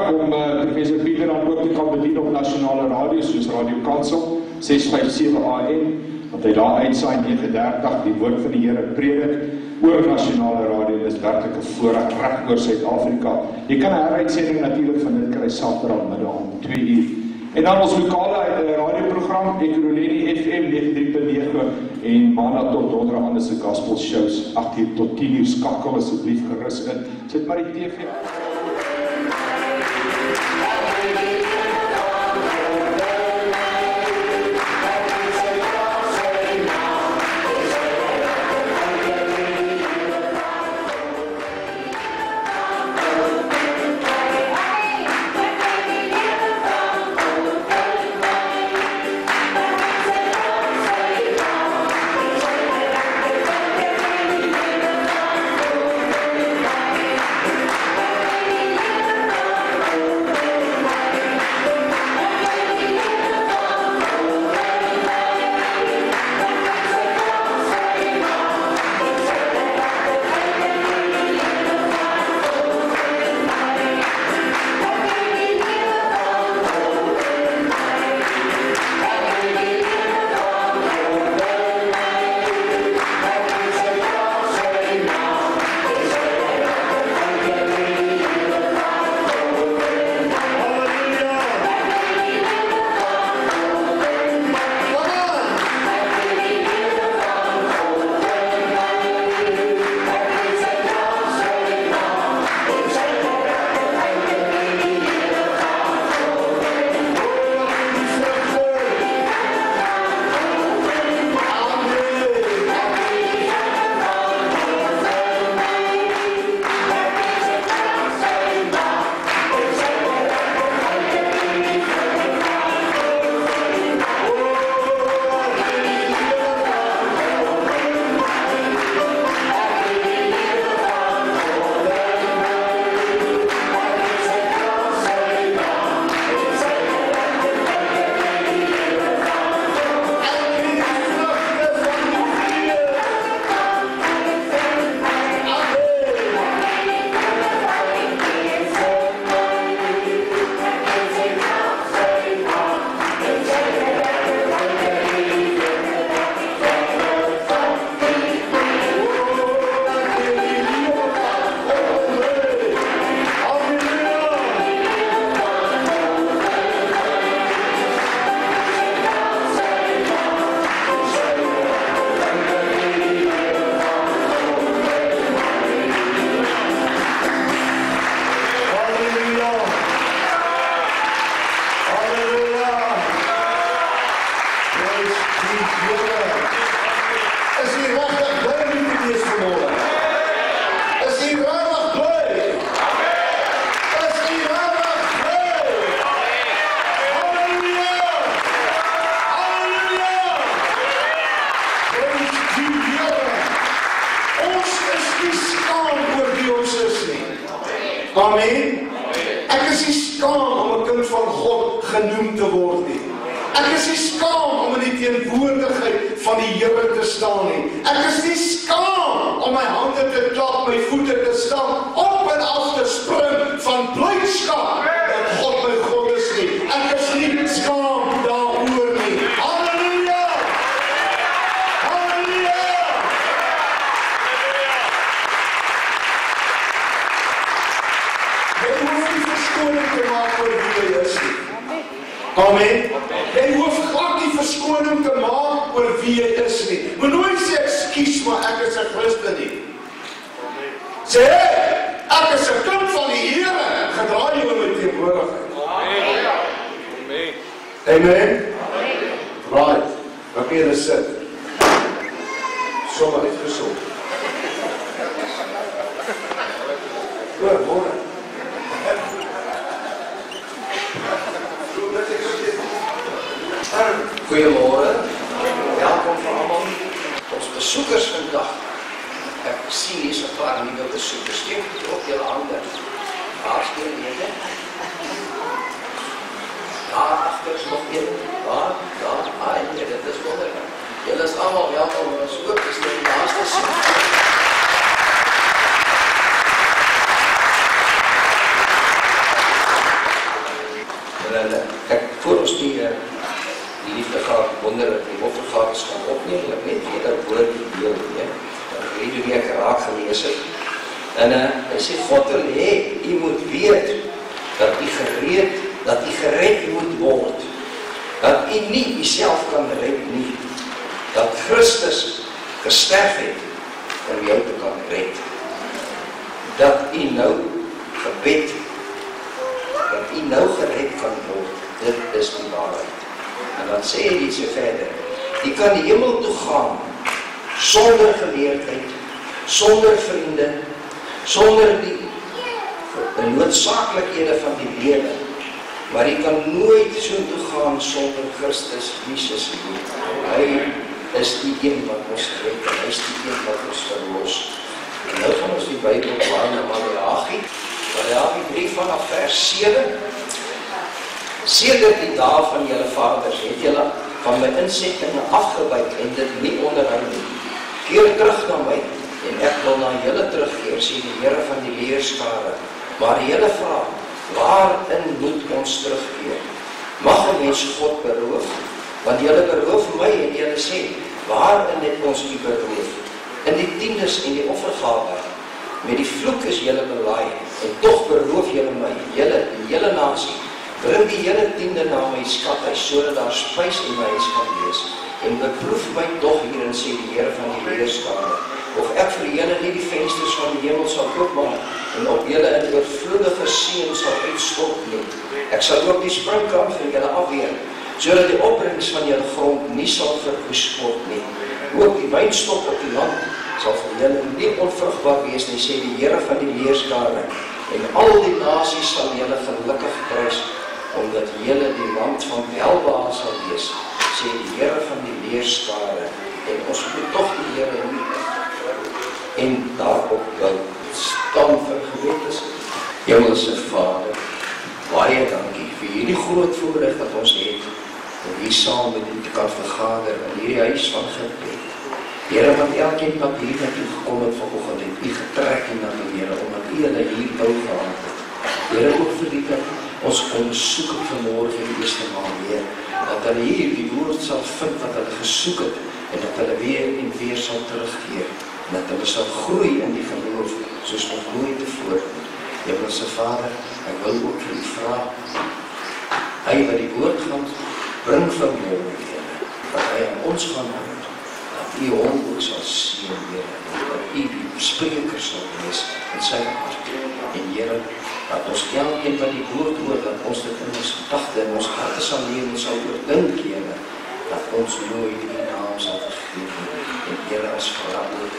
om professor Pieter dan ook te kan bedien op nasionale radio, soos Radio Kansel, 657 AM, want hy daar uitsaai 9:30 die woord van die Here predik oor nasionale radio. Dit is werklik 'n voorreg reg oor Suid-Afrika. Jy kan 'n heruitsending natuurlik van dit kry Saterdagmiddag om 2:00. En dan ons lokale radioprogram, Ekurhuleni FM 93.9 en maandag tot donderdag aan se gospel shows 8:00 tot 10:00. Skakel asseblief gerus in. Sit maar die TV. Amen. Ek is nie skaam om 'n kind van God genoem te word nie. Ek is nie skaam om in die teenwoordigheid van die Here te staan nie. Ek is nie skaam om my hande te klap, my voete te stamp, op en af te spring van blydskap dat God my God is nie. Ek is nie skaam daaroor nie. Halleluja! Halleluja! Jy hoef nie verskoning te maak oor wie jy is nie. Amen. Jy hoef glad nie verskoning te maak oor wie jy is nie. Moet nooit sê ekskuus, maar ek is 'n Christen nie. Sê, ek is 'n kind van die Here, gedra jy oor my teenwoordigheid. Amen. Amen. Right. Dan kan jy sit. Sommer uitgesond. Goeiemôre. Goeiemôre, welkom vir almal. Ons besoekers vandag. Ek sien hier so 'n paar nuwe besoekers. Steek op julle hande. Waar staan julle? Daar agter is nog een. Waar? Daar. Nee, dit is wonderlik. Julle is almal welkom om ons oop te stel laaste sien. En hy sê, God wil hê, u moet weet, dat u gered moet word. Dat u nie uself kan red nie. Dat Christus gesterf het, om jou te kan red. Dat u nou gebed, dat u nou gered kan word. Dit is die waarheid. En dan sê hy dit so verder. U kan die hemel toe gaan, sonder geleerdheid, sonder vriende, sonder die noodsakelikhede van die lewe. Maar jy kan nooit so toe gaan sonder Christus Jesus nie. Hy is die een wat ons red, en hy is die een wat ons verlos. En nou gaan ons die Bybel blaai na Maleagi 3 vanaf vers 7. Sedert die dae van julle vaders het julle van my insettinge afgewyk en dit nie onderhou nie. Keer terug na my en ek wil na julle terugkeer, sê die Here van die leerskare. Maar julle vra, waarin moet ons terugkeer? Mag 'n mens God beroof? Want julle beroof my en julle sê, waarin het ons u beroof? In die tiendes en die offergawe. Met die vloek is julle belaai en tog beroof julle my, julle, die hele nasie. Bring die hele tiende na my skathuis, sodat daar spys in my huis kan wees. En beproef my tog hierin, sê die Here van die leerskare, of ek vir julle nie die vensters van die hemel sal oopmaak en op julle in oorvloedige seën sal uitstort nie. Ek sal ook die springkamp van julle afweer, sodat die opbrengs van julle grond nie sal verwoes word nie. Ook die wynstok op die land sal vir julle nie onvrugbaar wees nie, sê die Here van die leerskare. En al die nasies sal julle gelukkig prys, omdat julle die land van welbehae sal wees, sê die Here van die leerskare. En ons moet tog die Here nie en daarop bou. Staan vir gebed is. Hemelse Vader, baie dankie vir hierdie groot voorreg wat ons het, om hier saam met u te kan vergader in hierdie huis van gebed. Here, want elkeen wat hier naartoe gekom het vanoggend, het u getrek en na die Here, omdat u hulle hier wou gehad het. Here, ook vir die dat ons kon soek het vanmorgen die eerste maal weer, dat hulle hier die woord sal vind wat hulle gesoek het, en dat hulle weer en weer sal terugkeer, en dat hulle sal groei in die geloof, soos nog nooit tevore. Hemelse Vader, ek wil ook vir u vra, hy wat die woord gaan bring vanmorgen, Here, wat hy aan ons gaan hoor, dat u hom ook sal sien, Here, dat u die spreker sal wees in sy hart. En Here, dat ons elkeen wat die woord hoor, dat ons dit in ons gedagte en ons harte sal leer en sal oordink, Here, dat ons nooit die naam sal vergeet. En Here, as vrouwen,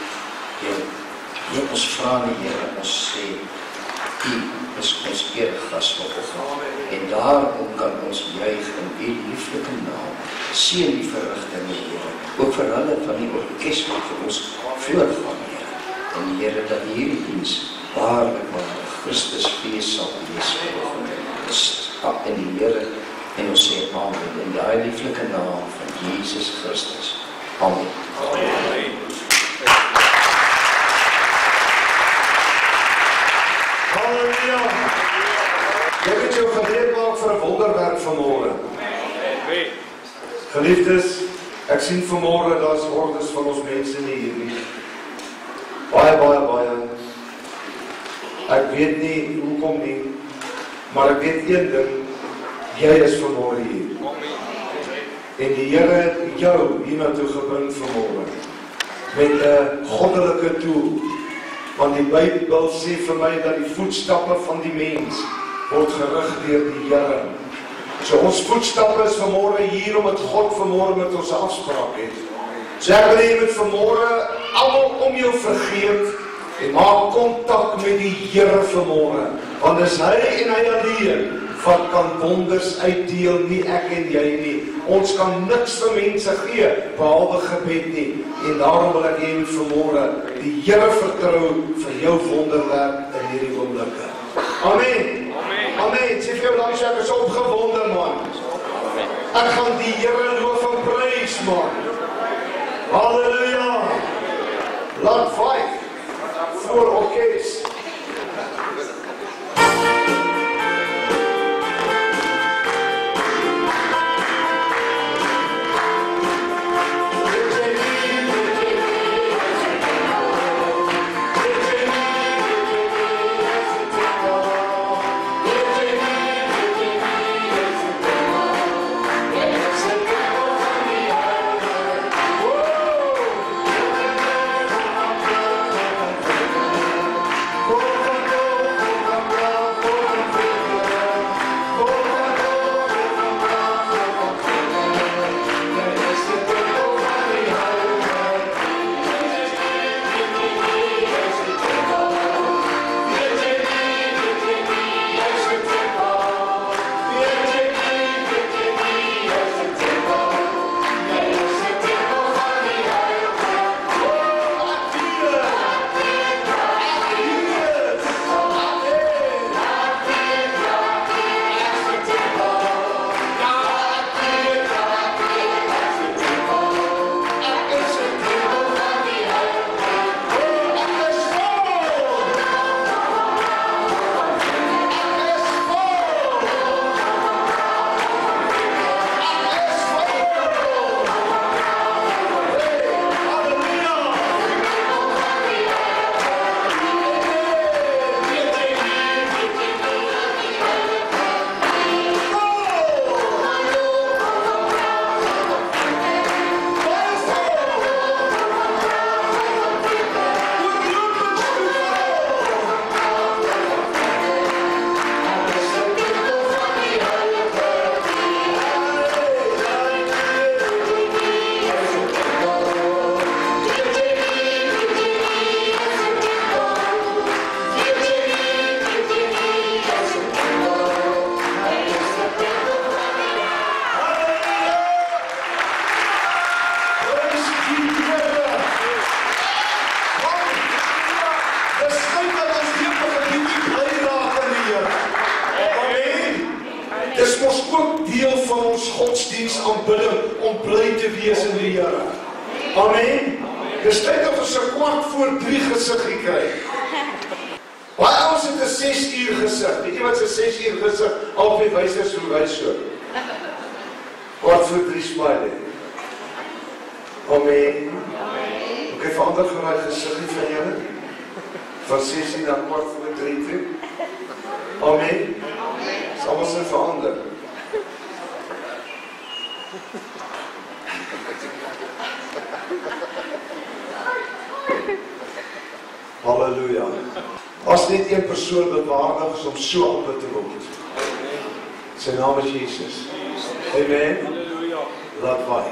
Here, ons vra nie, Here, ons sê, u is ons eregas vanoggend. En daarom kan ons juig in u lieflike naam. Seën die verrigtinge, Here, ook vir hulle van die orkes wat vir ons voorgaan, Here. En Here, dat hierdie diens waarlik Christus fees sal wees vanoggend. Stap in die Here en ons sê amen in die lieflike naam van Jesus Christus. Amen. Amen. Halleluja! Ek het jou gereed maak vir 'n wonderwerk vanmôre. Geliefdes, ek sien vanmôre daar's hordes van ons mense nie hier nie. Baie. Ek weet nie hoekom nie, maar ek weet een ding, jy is vanmôre hier. En die Here het jou hiernatoe gebring vanmôre met 'n goddelike doel. Want die Bybel sê vir my dat die voetstappe van die mens word gerig deur die Here. So ons voetstappe is vanmôre hier omdat God vanmôre met ons afspraak het. So ek wil hê met vanmôre almal om jou vergeet en maak kontak met die Here vanmôre. Want dis hy en hy alleen wat kan wonders uitdeel, nie ek en jy nie. Ons kan niks vir mense gee, behalwe gebed nie. En daarom wil ek hê vanmôre die Here vertrou vir jou wonderwerk in hierdie oomblikke. Amen. Amen. Sê vir jou langs ek is opgewonde, man. Ek gaan die Here loof en prys, man. Halleluja. Laat 5 voor orkes. godsdienstaanbidding om bly te wees in die Here. Amen. Dis tyd dat ons 2:15 gesiggie kry. Baie ouens het 'n 6 uur gesig. Weet jy wat 'n 6 uur gesig albei wysers hoe wys so? 2:15 smile. Amen. Ok, verander vir my gesiggie van julle. Van 6 na 2:15 toe. Amen. Dis almal se verander. Halleluja. As net een persoon bewaardig is om so aanbid te word. Sy naam is Jesus. Amen. Halleluja. Laat vaai.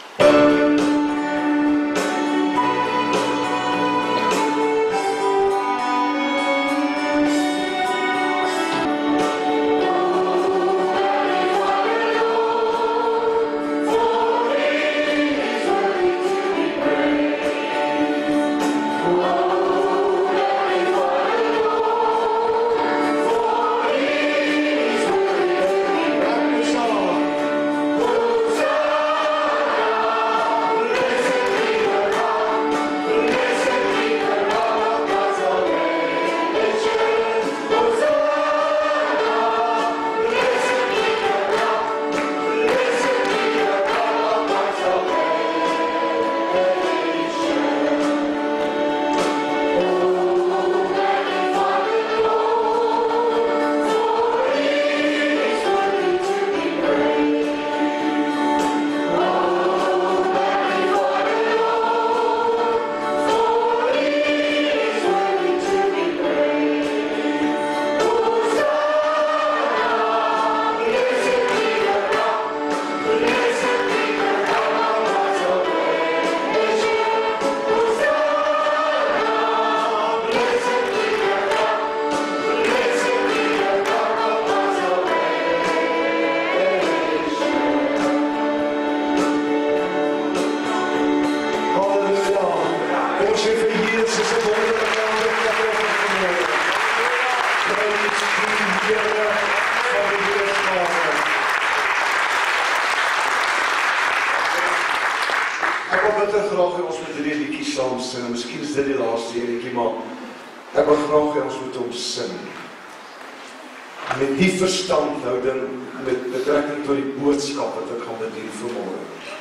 Met die verstandhouding, met betrekking tot die boodskap wat ek gaan bedien vanmôre.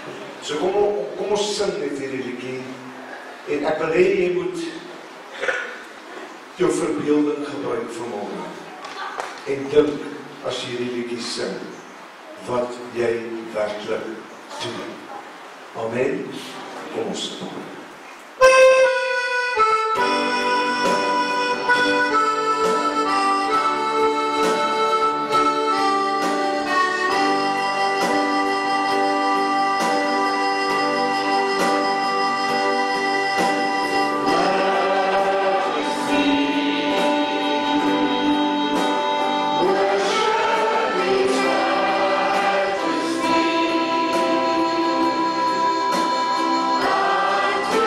So kom ons sing net hierdie liedjie en ek wil hê jy moet jou verbeelding gebruik vanmôre en dink as jy hierdie liedjie sing wat jy werklik doen. Amen. Kom ons sing. I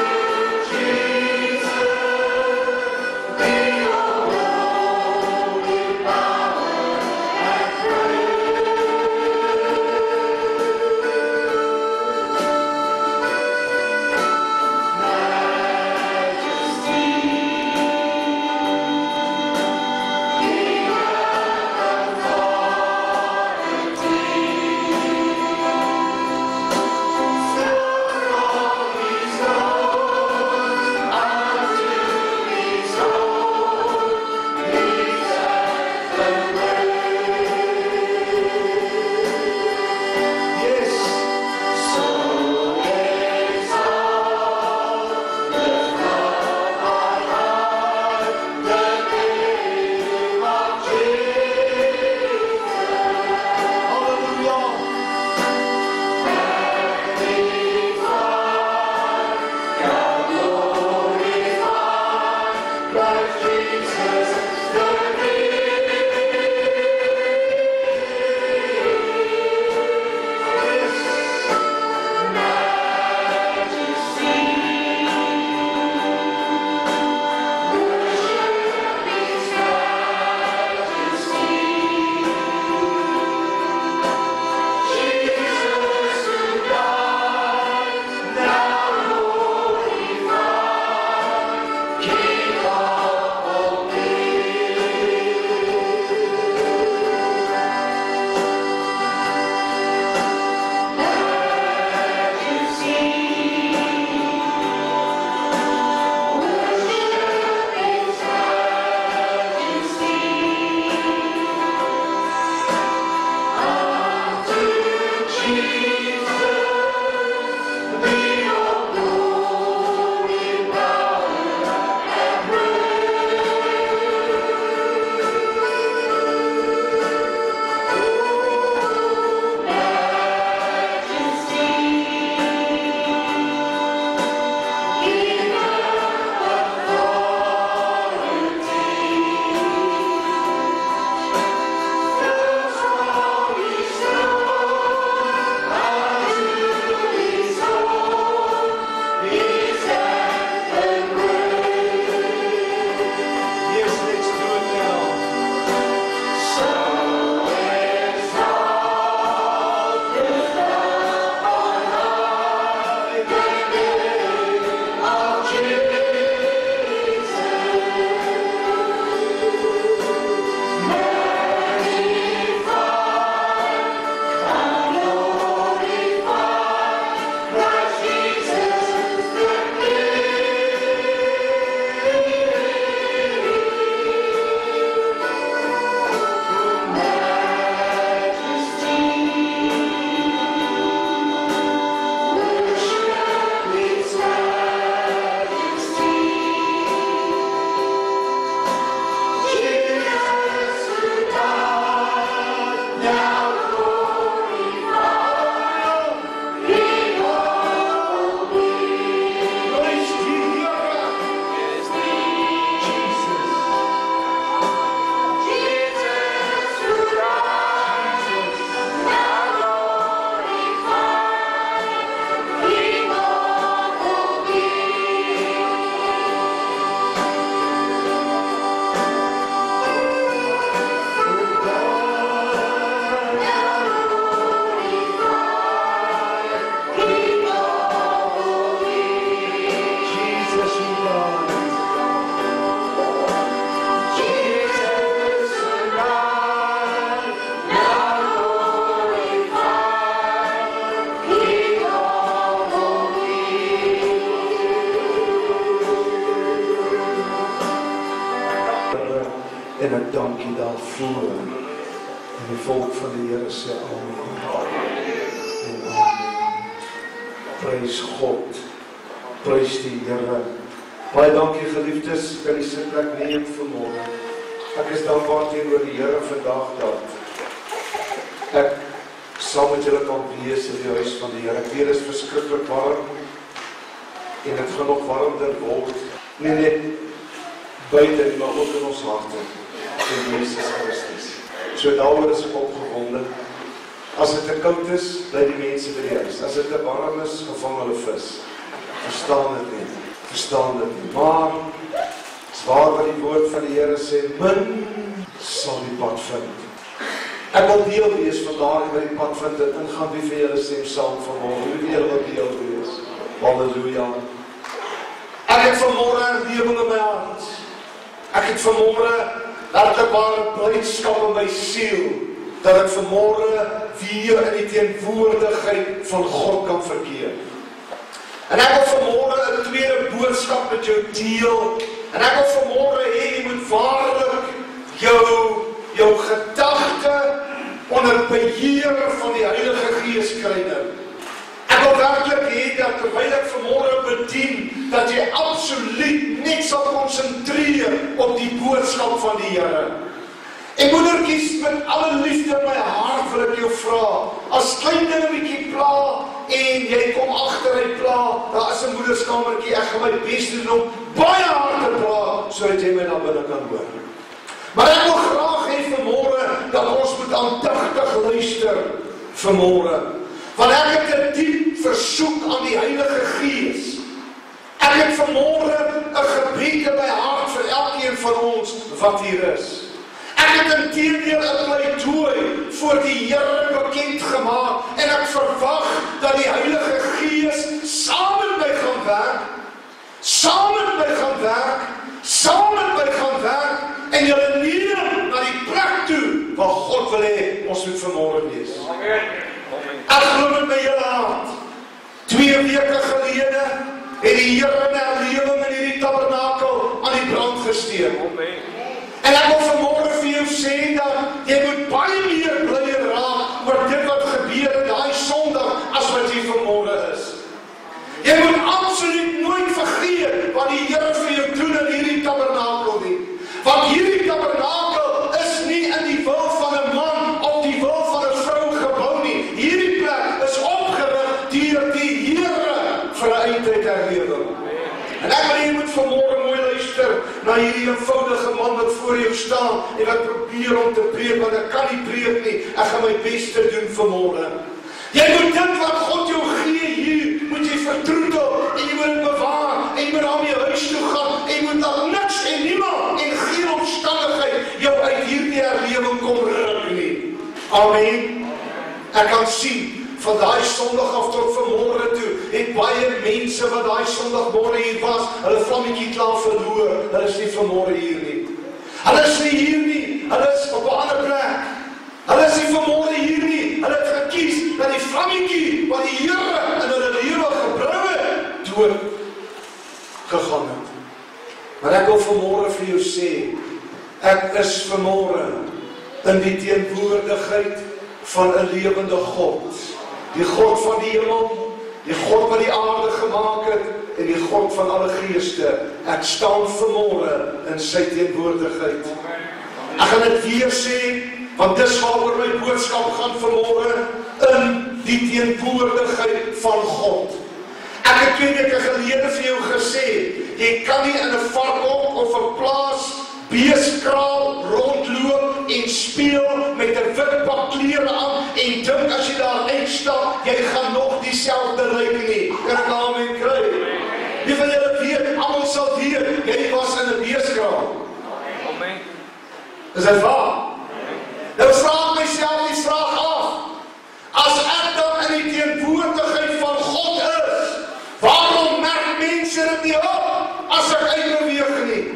En ek dank U daarvoor. En die volk van die Here sê amen. En amen. Prys God. Prys die Here. Baie dankie geliefdes, ek kan die sitplek neem vanmôre. Ek is dankbaar teenoor die Here vandag dat ek saam met julle kan wees in die huis van die Here. Ek weet dit is verskriklik warm en dit gaan nog warmer word. Nie net buite, maar ook in ons harte in Jesus Christus. So daaroor is ek opgewonde. As dit te koud is, bly die mense by die huis. As dit te warm is, gevang hulle vis. Verstaan dit nie. Verstaan dit nie. Maar is waar wat die woord van die Here sê, min sal die pad vind. Ek wil deel wees van daardie wat die pad vind en ingaan wie vir julle stem saam vanmôre. Wie julle wil deel wees. Halleluja. Ek het vanmôre 'n lewing in my hart. Ek het vanmôre werklikbare blydskap in my siel dat ek vanmôre weer in die teenwoordigheid van God kan verkeer. En ek wil vanmôre 'n tweede boodskap met jou deel. En ek wil vanmôre hê jy moet waarlik jou gedagte onder beheer van die Heilige Gees kry nou. Ek wil werklik hê dat terwyl ek vanmôre bedien, dat jy absoluut net sal konsentreer op die boodskap van die Here. En moedertjies, met alle liefde in my hart wil ek jou vra, as klein dinge bietjie pla en jy kom agteruit pla, daar is 'n moederskamertjie, ek gaan my bes doen om baie hard te pla, sodat jy my daar binne kan hoor. Maar ek wil graag hê vanmôre dat ons moet aandagtig luister vanmôre. Want ek het 'n diep versoek aan die Heilige Gees. Ek het vanmôre 'n gebed in my hart vir elkeen van ons wat hier is. Ek het inteendeel 'n pleidooi voor die Here bekend gemaak en ek verwag dat die Heilige Gees saam met my gaan werk, saam met my gaan werk, saam met my gaan werk en julle neem na die plek toe waar God wil hê ons moet vanmôre wees. Amen. Ek glo met my hele hart. 2 weke gelede het die Here 'n herlewing in hierdie tabernakel aan die brand gesteek. Amen. En ek wil vanmôre vir jou sê dat jy moet baie meer bly raak oor dit wat gebeur daai Sondag as wat jy vanmôre is. Jy moet absoluut nooit vergeet wat die Here vir jou doen in hierdie tabernakel nie. Want hierdie tabernakel is nie in die wil van 'n man of die wil van 'n vrou gebou nie. Hierdie plek is opgerig deur die Here vir 'n eindtydherlewing. En ek wil jy moet vanmôre mooi luister na hierdie eenvoudige man wat voor jou staan en wat probeer om te preek, want ek kan nie preek nie. Ek gaan my bes te doen vanmôre. Jy moet dit wat God jou gee hier, moet jy vertroetel en jy moet dit bewaar en jy moet daarmee huis toe gaan en jy moet daar niks en niemand en geen omstandigheid jou uit hierdie herlewing kom ruk nie. Amen. Ek kan sien van daai Sondag af tot vanmôre toe, het baie mense wat daai Sondagmôre hier was, hulle vlammetjie klaar verloor, hulle is nie vanmôre hier nie. Hulle is nie hier nie, hulle is op 'n ander plek. Hulle is nie vanmôre hier nie, hulle het gekies dat die vlammetjie wat die Here in hulle lewe gebring het, dood gegaan het. Maar ek wil vanmôre vir jou sê, ek is vanmôre in die teenwoordigheid van 'n lewende God. Die God van die hemel, die God wat die aarde gemaak het, en die God van alle geeste. Ek staan vanmôre in sy teenwoordigheid. Ek gaan dit weer sê, want dis waaroor my boodskap gaan vanmôre, in die teenwoordigheid van God. Ek het 2 weke gelede vir jou gesê, jy kan nie in 'n varkhok of 'n plaas beeskraal rondloop en speel met 'n wit pak klere aan en dink as jy daar uitstap, jy gaan nog dieselfde lyk nie. Kan ek daarmee kry? Wie van julle weet, almal sal weet, jy was in 'n beeskraal. Amen. Is dit waar? Nou vraag myself die vraag af, as ek dan in die teenwoordigheid van God is, waarom merk mense dit nie op, as ek uitbeweeg nie?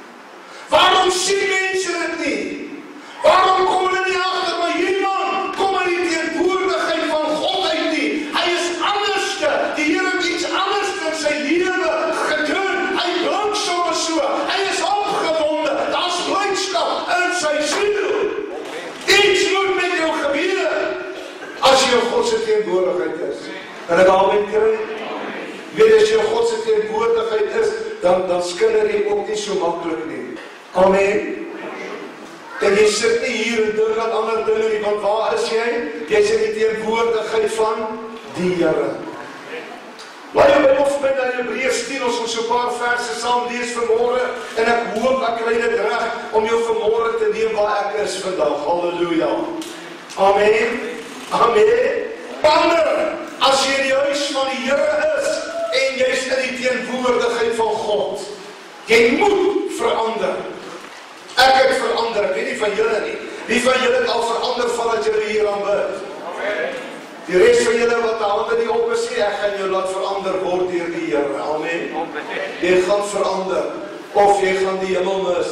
Waarom sien mense dit nie? Waarom kom hulle nie agter, maar hierdie man kom in die teenwoordigheid van God uit nie? Hy is anderste, die Here het iets anders in sy lewe gedoen, hy blink sommer so, hy is opgewonde, daar's blydskap, in sy siel. Iets moet met jou gebeur as jy in God se teenwoordigheid is. Kan ek amen kry? Weet as jy in God se teenwoordigheid is, dan skinder jy ook nie so maklik nie. Amen. En jy sit nie hier en dink aan ander dinge nie, want waar is jy? Jy is in die teenwoordigheid van die Here. Laat jy by of met aan Hebreërs 10, ons moet so 'n paar verse saam lees vanmôre, en ek hoop ek kry dit reg om jou vanmôre te neem waar ek is vandag. Halleluja. Amen. Amen. Ander, as jy in die huis van die Here is, en jy is in die teenwoordigheid van God, jy moet verander. Ek het verander, ek weet nie van julle nie. Wie van julle het al verander vandat julle hier aan bid? Die rest van julle wat die hande nie op is, ek gaan jou laat verander word deur die Here. Amen. Jy gaan verander, of jy gaan die hemel mis.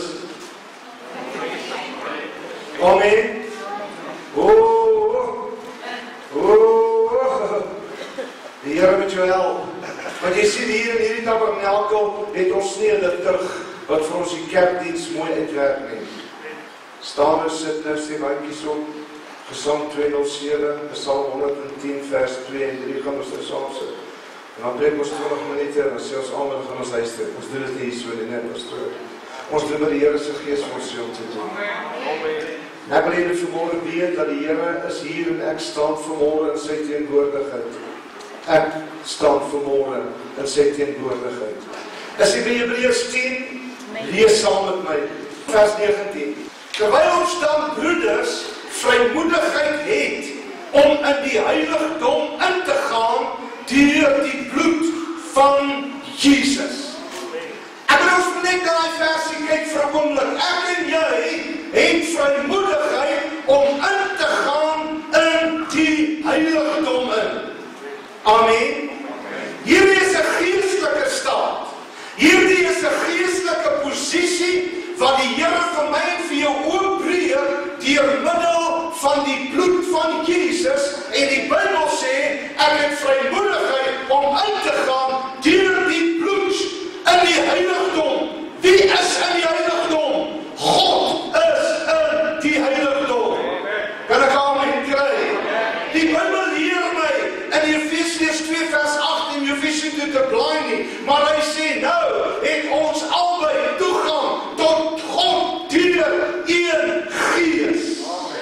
Amen. Die Here met jou help. Want jy sien hier in hierdie tabernakel het ons nie 'n liturg wat vir ons die kerkdiens mooi uitwerk nie. Staan en sit nou sê bandjies op. Gesang 207, Psalm 110 vers 2 en 3 gaan ons nou saam sit. En dan breek ons 20 minute en dan sê ons almal gaan ons luister. Ons doen dit nie hier so nie, net pastoor. Ons doen met die Here se Gees vir ons om te doen. Amen. Ek wil julle vanmôre weet dat die Here is hier en ek staan vanmôre in sy teenwoordigheid. Ek staan vanmôre in sy teenwoordigheid. As jy by Hebreërs 10 lees saam met my, vers 19. Terwyl ons dan broeders vrymoedigheid het om in die heiligdom in te gaan deur die bloed van Jesus. Ek wil ons net na die versie kyk vir 'n oomblik. Ek en jy het vrymoedigheid om in te gaan in die heiligdom in. Amen. Hierdie is 'n geestelike staat. Hierdie is 'n geestelike posisie wat die Here vir my en vir jou oopbreek deur middel van die bloed van Jesus. En die Bybel sê, ek het vrymoedigheid om in te gaan deur die bloed in die heiligdom. Wie is in die heiligdom? God is in die heiligdom. Kan ek amen kry? Die Bybel leer my in Efesiërs 2 vers 8 en Efesiërs 2 te bly nie, maar hy sê nou het ons albei toegang tot God deur een Gees.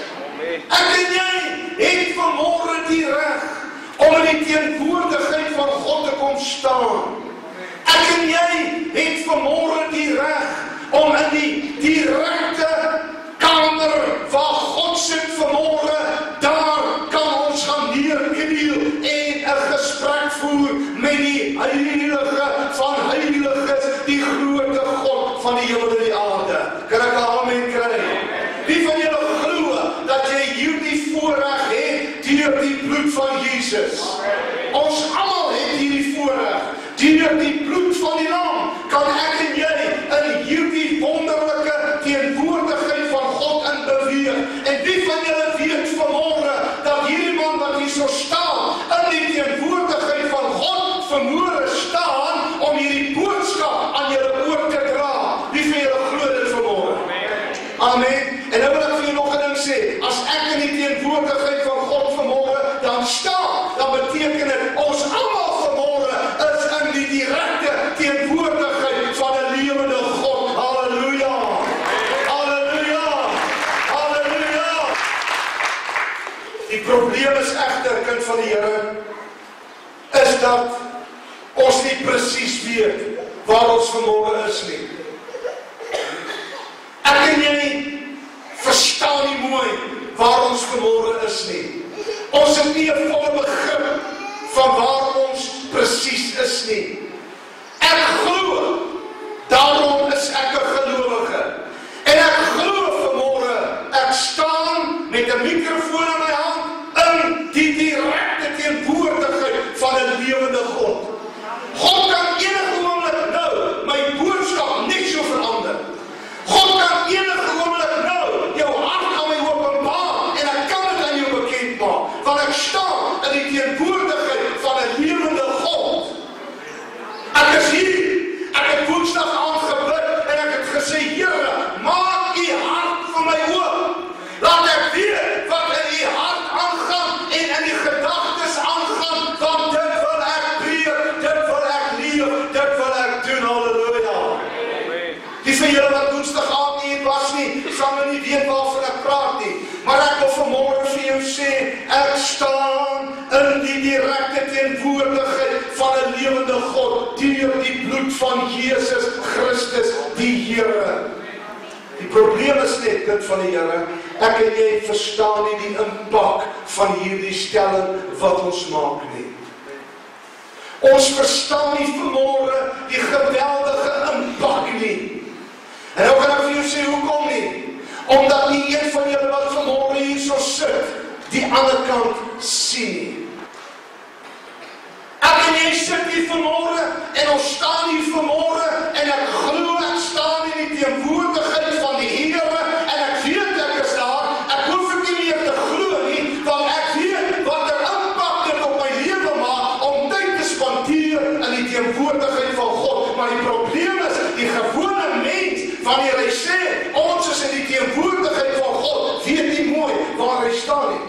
Ek en jy het vanmôre die reg om in die teenwoordigheid van God te kom staan. Ek en jy het vanmôre die reg om in die direkte kamer waar God sit vanmôre, daar kan ons gaan neerkniel en 'n gesprek voer met die heilige van heiliges, die grote God van die hemel en die aarde. Kan ek 'n amen kry? Wie van julle glo dat jy hierdie voorreg het deur die bloed van Jesus? Ons almal het hierdie voorreg. Deur die bloed van die Lam kan ek en jy in hierdie wonderlike teenwoordigheid van God in beweeg. En wie van julle weet vanmôre dat hierdie man wat hier so staan in die teenwoordigheid van God vanmôre staan om hierdie boodskap aan julle oor te dra? Wie van julle glo dit vanmôre? Amen. En nou wil ek vir julle nog 'n ding sê. As ek in die teenwoordigheid van God vanmôre dan staan, dan beteken dit ons almal vanmôre is in die direkte teenwoordigheid van 'n lewende God. Halleluja. Halleluja. Halleluja. Die probleem is egter, kind van die Here, is dat ons nie presies weet waar ons vanmôre is nie. Ek en jy verstaan nie mooi waar ons vanmôre is nie. Ons het nie 'n volle begrip van waar ons presies is nie. Ek glo, daarom is ek 'n gelowige. En ek glo vanmôre, ek staan met 'n mikrofoon in my hand in die direkte teenwoordigheid van 'n lewende God. God kan enige oomblik nou my boodskap net so verander. God kan enige oomblik nou jou hart aan my openbaar en ek kan dit aan jou bekend maak, want ek staan in die teenwoordigheid van 'n lewende God. Ek is hier. Ek het Woensdag aand gebid en ek het gesê, Here, maak U hart vir my oop. Laat ek weet wat in die hart aangaan en in die gedagtes aangaan, want dit wil ek preek, dit wil ek leef, dit wil ek doen, halleluja. Die van julle wat woensdag aand nie was nie, sal nou nie weet waarvan ek praat nie, maar ek wil vanmorgen vir jou sê, ek staan in die direkte teenwoordigheid van 'n lewende God, deur die bloed van Jesus Christus, die Here. Die probleem is net dit van die Here, ek en jy verstaan nie die impak van hierdie stelling wat ons maak nie. Ons verstaan nie vanmorgen die geweldige impak nie. En nou kan ek vir jou sê, hoekom nie? Omdat nie een van julle wat vanmorgen hier so sit, die ander kant sien nie. Ek en jy sit hier vanmorgen, en ons staan hier vanmorgen, en ek glo ek staan in die teenwoordigheid van die Here, en ek weet ek is daar, ek hoef ek nie meer te glo nie, want ek weet wat impak dit op my lewe maak, om tyd te spandeer in die teenwoordigheid van God. Maar die probleem is, die gewone mens, wanneer hy sê, ons is in die teenwoordigheid van God, weet nie mooi waar hy staan nie.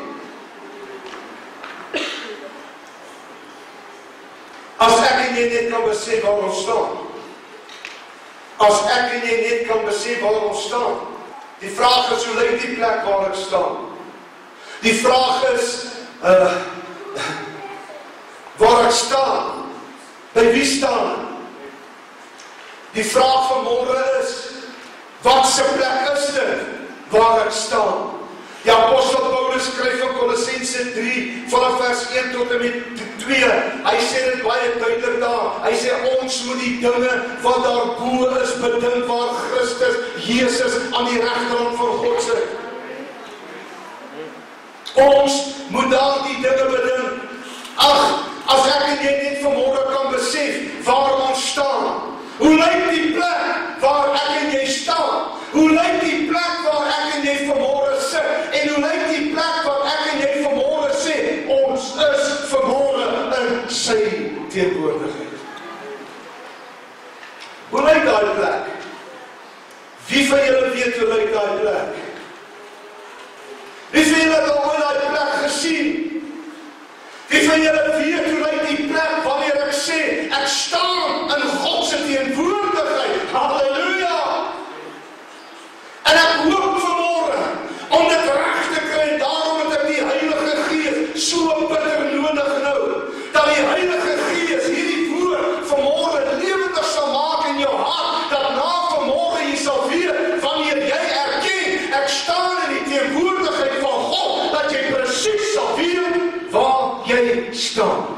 As ek en jy net kan besef waar ons staan. As ek en jy net kan besef waar ons staan. Die vraag is, hoe lyk die plek waar ek staan? Die vraag is, waar ek staan? By wie staan ek? Die vraag van môre is, wat se plek is dit waar ek staan? Die apostel Paulus skryf in Kolossense 3 vanaf vers 1 tot en met 2. Hy sê dit baie duidelik daar. Hy sê ons moet die dinge wat daarbo is bedink waar Christus Jesus aan die regterhand van God sit. Ons moet daar die dinge bedink. Ag, as ek en jy net vanmôre kan besef waar ons staan. Hoe lyk die plek waar ek en jy staan? Hoe lyk die plek waar ek en jy vanmôre sit? En hoe lyk die plek waar ek en jy vanmôre sê, ons is vanmôre in sy teenwoordigheid? Hoe lyk daai plek? Wie van julle weet hoe lyk daai plek? Wie van julle het al daai plek gesien? Wie van julle weet hoe lyk die plek wanneer ek sê, ek staan in God se teenwoordigheid? Halleluja! En ek hoop vanmôre om dit reg te kry, daarom het ek die Heilige Gees so bitter nodig nou, dat die Heilige Gees hierdie woord vanmôre lewendig sal maak in jou hart, dat na vanmôre jy sal weet, wanneer jy erken, ek staan in die teenwoordigheid van God, dat jy presies sal weet waar jy staan.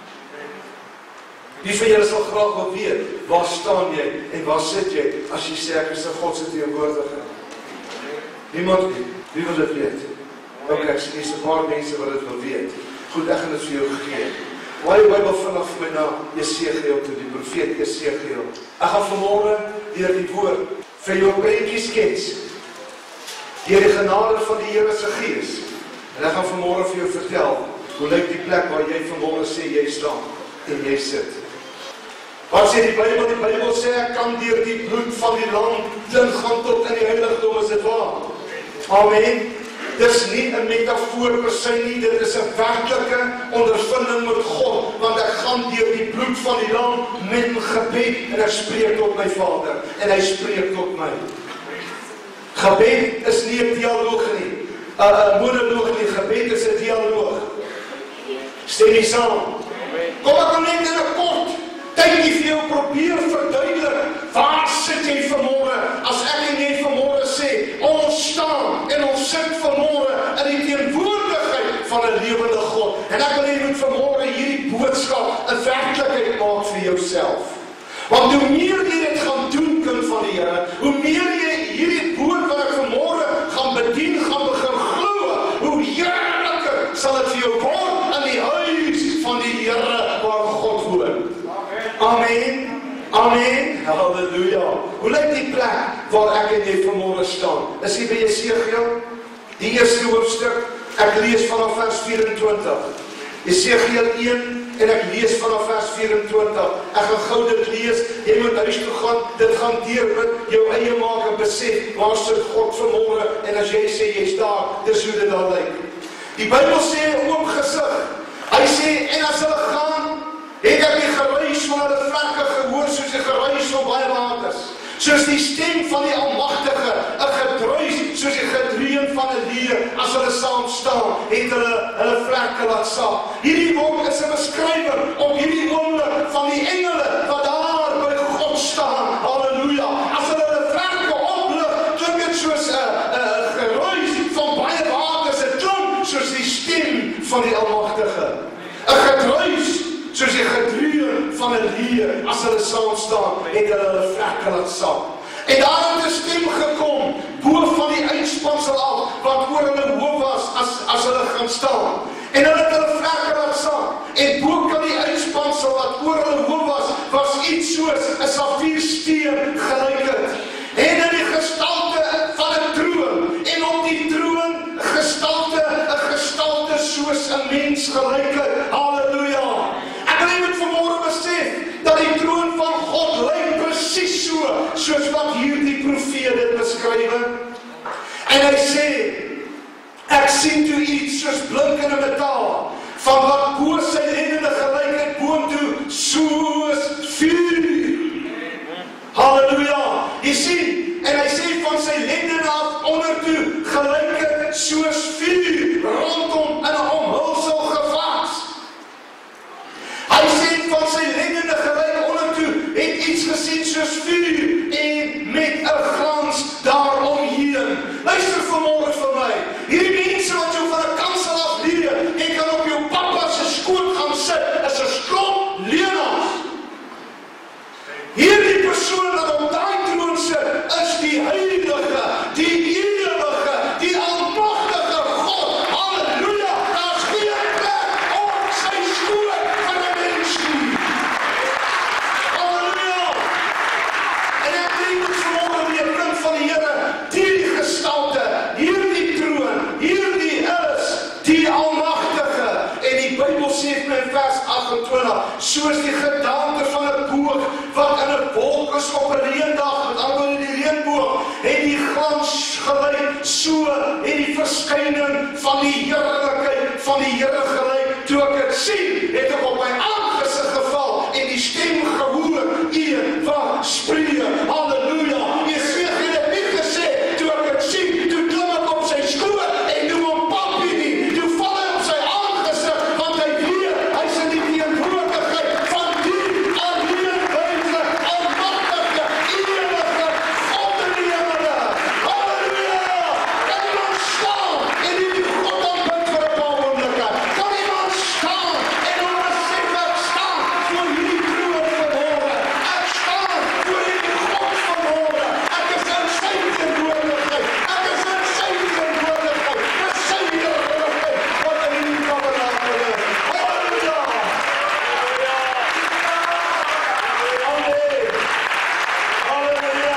Wie van julle sal graag wil weet, waar staan jy en waar sit jy, as jy sê ek is in God se teenwoordigheid? Niemand weet. Wie wil dit weet? Ok, ek sê, is 'n paar mense wat dit wil weet. Goed, ek gaan dit vir jou gee. Waar die Bybel vanaf my na Jesegiel toe, die profeet Jesegiel. Ek gaan vanmôre deur die woord vir jou prentjies skets. Deur die genade van die Here se Gees. En ek gaan vanmôre vir jou vertel, hoe lyk die plek waar jy vanmôre sê jy staan en jy sit. Wat sê die Bybel? Die Bybel sê ek kan deur die bloed van die lam ingaan tot in die heiligdom, is dit waar? Amen. Dis nie 'n metafoor per se nie, dit is 'n werklike ondervinding met God, want ek gaan deur die bloed van die lam met gebed en ek spreek tot my Vader en hy spreek tot my. Gebed is nie 'n dialoog nie, 'n monoloog nie, gebed is 'n dialoog. Stem nie saam? Kom ek net in 'n kort tydjie vir jou probeer verduidelik, waar sit jy vanmôre, as ek en jy vanmôre sê, ons staan en ons sit vanmôre in die teenwoordigheid van 'n lewende God. En ek wil hê moet vanmôre hierdie boodskap 'n werklikheid maak vir jouself. Want hoe meer jy dit gaan doen, kind van die Here, hoe meer jy hierdie woord wat ek vanmôre gaan bedien, gaan begin glo, hoe heerliker sal dit vir jou word in die huis van die Here waar God woon. Amen. Amen. Halleluja. Hoe lyk die plek waar ek en jy vanmôre staan? Is hier by Jesegiel? Die eerste hoofstuk, ek lees vanaf vers 24. Jesegiel 1 en ek lees vanaf vers 24. Ek gaan gou dit lees. Jy moet huis toe gaan, dit gaan deur met jou eie maak en besef, waar sit God vanmôre, en as jy sê jy's daar, dis hoe dit dan lyk. Die Bybel sê oop gesig. Hy sê, en as hulle gaan, het ek die geruis van hulle vlerke gehoor, soos die geruis van baie waters. Soos die stem van die Almagtige, 'n gedruis, soos die gedreun van 'n leeu, as hulle saam staan, het hulle vlerke laat sag. Hierdie woord is 'n beskrywing op hierdie oomblik van die engele wat daar by God staan. Halleluja. As hulle vlerke oplig, klink dit soos 'n geruis van baie waters, 'n klink soos die stem van die Almagtige. 'n gedruis soos die gedreun van 'n leeu, as hulle saam staan, het hulle vlerke laat sag. En daar het 'n stem gekom, bo van die uitspansel af, wat oor hulle hoof was, as hulle gaan staan. En hulle het hulle vlerke laat sag. En bo kan die uitspansel wat oor hulle hoof was iets soos 'n safiersteen gelyk het. En in die gestalte van 'n troon, en op die troon 'n gestalte soos 'n mens gelyk het. Halleluja. Ek wil net vanmôre besef dat die troon van God lyk presies soos wat hierdie profeet dit beskryf. En hy sê, ek sien toe iets soos blinkende metaal, van wat bo sy lendene gelyk het boontoe soos vuur. Halleluja. Jy sien, en hy sê van sy lendene af ondertoe gelyk het soos vuur, rondom in 'n omhulsel gevas. Hy sê van sy lendene gelyk ondertoe, het iets gesien soos vuur, en met 'n glans daaromheen. Luister vanmôre vir my, hierdie mense wat jou van 'n kansel af leer, en kan op jou pappa se skoot gaan sit, is 'n klomp leenaars. Hierdie persoon wat op daai troon sit, is die heilige, die ewige, die almagtige God. Halleluja, daar's geen plek op sy skoot vir 'n mens nie. Halleluja. En ek dink vanmôre weer kind van die Here, die gestalte, hierdie troon, hierdie is die almagtige. En die Bybel sê in vers 28, soos die gedaante van 'n boog wat in 'n wolk is op 'n reendag, met ander woorde die reënboog, het die glans gelyk, so het die verskyning van die heerlikheid van die Here gelyk. Toe ek dit sien, het ek op my aangesig geval en die stem gehoor, Eva spree. Halleluja. Jy sê, jy het nie gesê, toe ek dit sien, toe klim ek op sy skoot en doen hom pappie nie. Toe val hy op sy aangesig, want hy weet, hy is in die teenwoordigheid van die alleenwyse, almagtige, ewige God in die hemele. Halleluja. Kan iemand staan en die God aanbid vir 'n paar oomblikke? Kan iemand staan en hom sê, ek staan voor hierdie troon vanmôre. Ek staan voor hierdie God vanmôre. Ek is in sy teenwoordigheid. Ek is in sy teenwoordigheid. Dis sy heerlikheid wat in hierdie tabernakel is. Halleluja. Amen. Halleluja.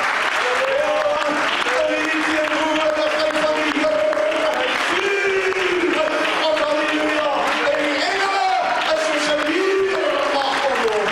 In hierdie teenwoordigheid van die Here. Halleluja. En die engele is soos 'n leeu mag geword.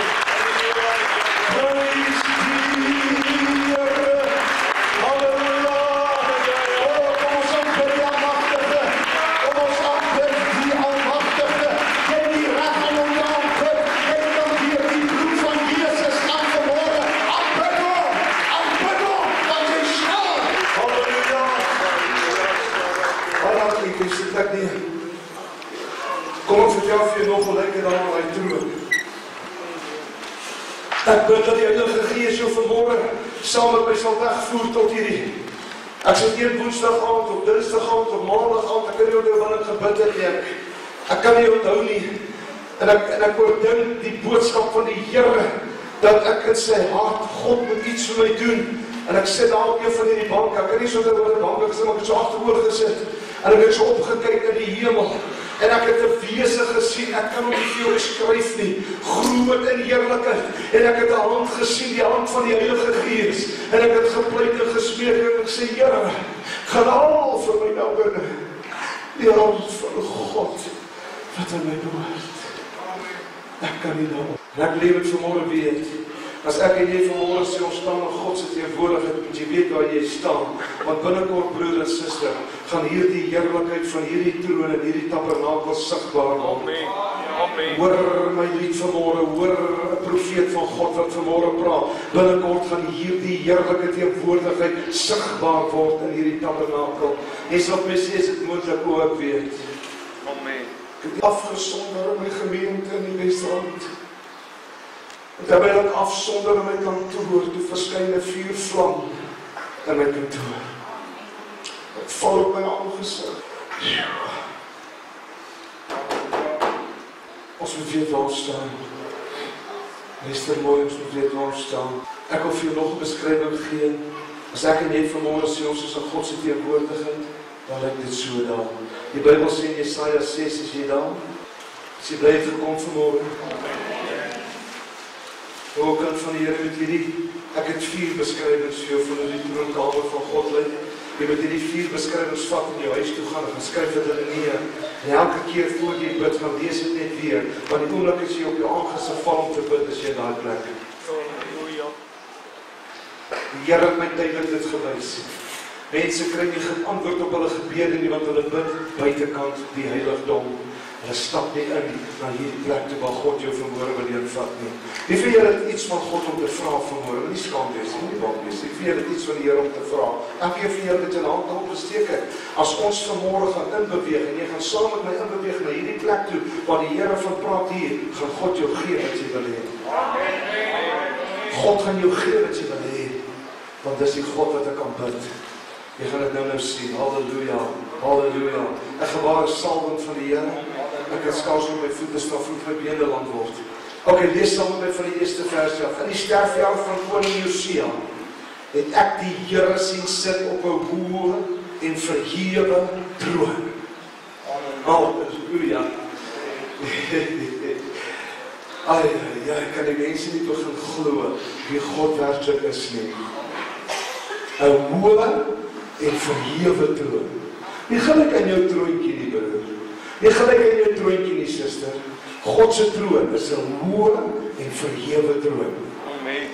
Prys die Here. Halleluja. Oh, kom ons aanbid die Almagtige. Kom ons aanbid die Almagtige. Jy het die reg om hom te aanbid. Jy kan deur die bloed van Jesus gaan vanmôre. Aanbid hom, want hy staan. Halleluja. Halleluja, ek sit ek neer. Kom ek vertel vir jou nog 'n lekker daar op die troon. Ek bid dat die Heilige Gees jou vanmôre saam met my sal wegvoer tot hierdie. Ek sit een Woensdag aand, op Dinsdag aand, op Maandag aand, ek kan nie onthou wanneer ek gebid het nie. Ek kan nie onthou nie. En ek oordink die boodskap van die Here, dat ek in sy hart, God moet iets vir my doen. En ek sit daar op een van hierdie banke, ek kan nie so onthou wat die bank ek sit, maar ek het so agteroor gesit. En ek het so opgekyk in die hemel. En ek het 'n wese gesien, ek kan hom nie vir jou beskryf nie, groot in heerlikheid. En ek het 'n hand gesien, die hand van die Heilige Gees. En ek het gepleit en gesmeek en ek sê, Here, gaan haal vir my nou binne die hand van God wat in my behoort. Ek kan nie nou. En ek leef het vanmorgen weet. As ek en jy vanmorgen sê ons staan in God se teenwoordigheid, moet jy weet waar jy staan. Want binnekort, broer en suster, gaan hierdie heerlikheid van hierdie troon en hierdie tabernakel sigbaar word. Hoor my lied vanmorgen, hoor 'n profeet van God wat vanmorgen praat. Binnekort gaan hierdie heerlike teenwoordigheid sigbaar word in hierdie tabernakel. Jy sal my sê, is dit moontlik ook weet. Ek het afgesonder in my gemeente in die Wesrand. Terwyl ek afsonder in my kantoor, toe verskyn 'n vuurvlam in my kantoor. Ek val op my aangesig. Ons moet weet waar ons staan. Luister mooi, ons moet weet waar ons staan. Ek wil vir jou nog 'n beskrywing gee. As ek en jy vanmorgen sê ons is in God se teenwoordigheid, dan lyk dit so daar. Die Bybel sê in Jesaja 6, is jy daar? As jy bly het gekom vanmorgen. O kind van die Here, met hierdie, ek het 4 beskrywings vir jou van hoe die troonkamer van God lyk. Jy moet hierdie 4 beskrywings vat in jou huis toe gaan en skryf dit in neer. En elke keer voor jy bid, gaan lees dit net weer. Want die oomblik as jy op jou aangesig val om te bid, is jy in daai plek. Die Here het my tydelik dit gewys. Mense kry nie antwoord op hulle gebede nie, want hulle bid buitekant die heiligdom. Hulle stap nie in na hierdie plek toe waar God jou vanmorgen wil invat nie. Wie vir julle het iets van God om te vra vanmorgen? Nie skaam wees, nie bang wees. Wie vir julle het iets van die Here om te vra? Ek gee vir julle dit in hand opgesteek het. As ons vanmorgen gaan inbeweeg en jy gaan saam met my inbeweeg na hierdie plek toe waar die Here van praat hier, gaan God jou gee wat jy wil hê. God gaan jou gee wat jy wil hê. Want dis die God wat ek kan bid. Jy gaan dit nou sien. Halleluja. Halleluja. Ek gewaar 'n salwing van die Here. Ek het skaars op my voete staan, voet my bene land word. Ok, lees saam met my van die eerste vers af. In die sterfjaar van koning Josia het ek die Here sien sit op 'n hoë en verhewe troon. Halleluja. Ja, ek kan die mense nie begin glo wie God werklik is nie. 'n hoë en verhewe troon. Nie gelyk aan jou troontjie nie, broer. Nie gelyk aan jou troontjie nie, suster. God se troon is 'n hoë en verhewe troon. Amen.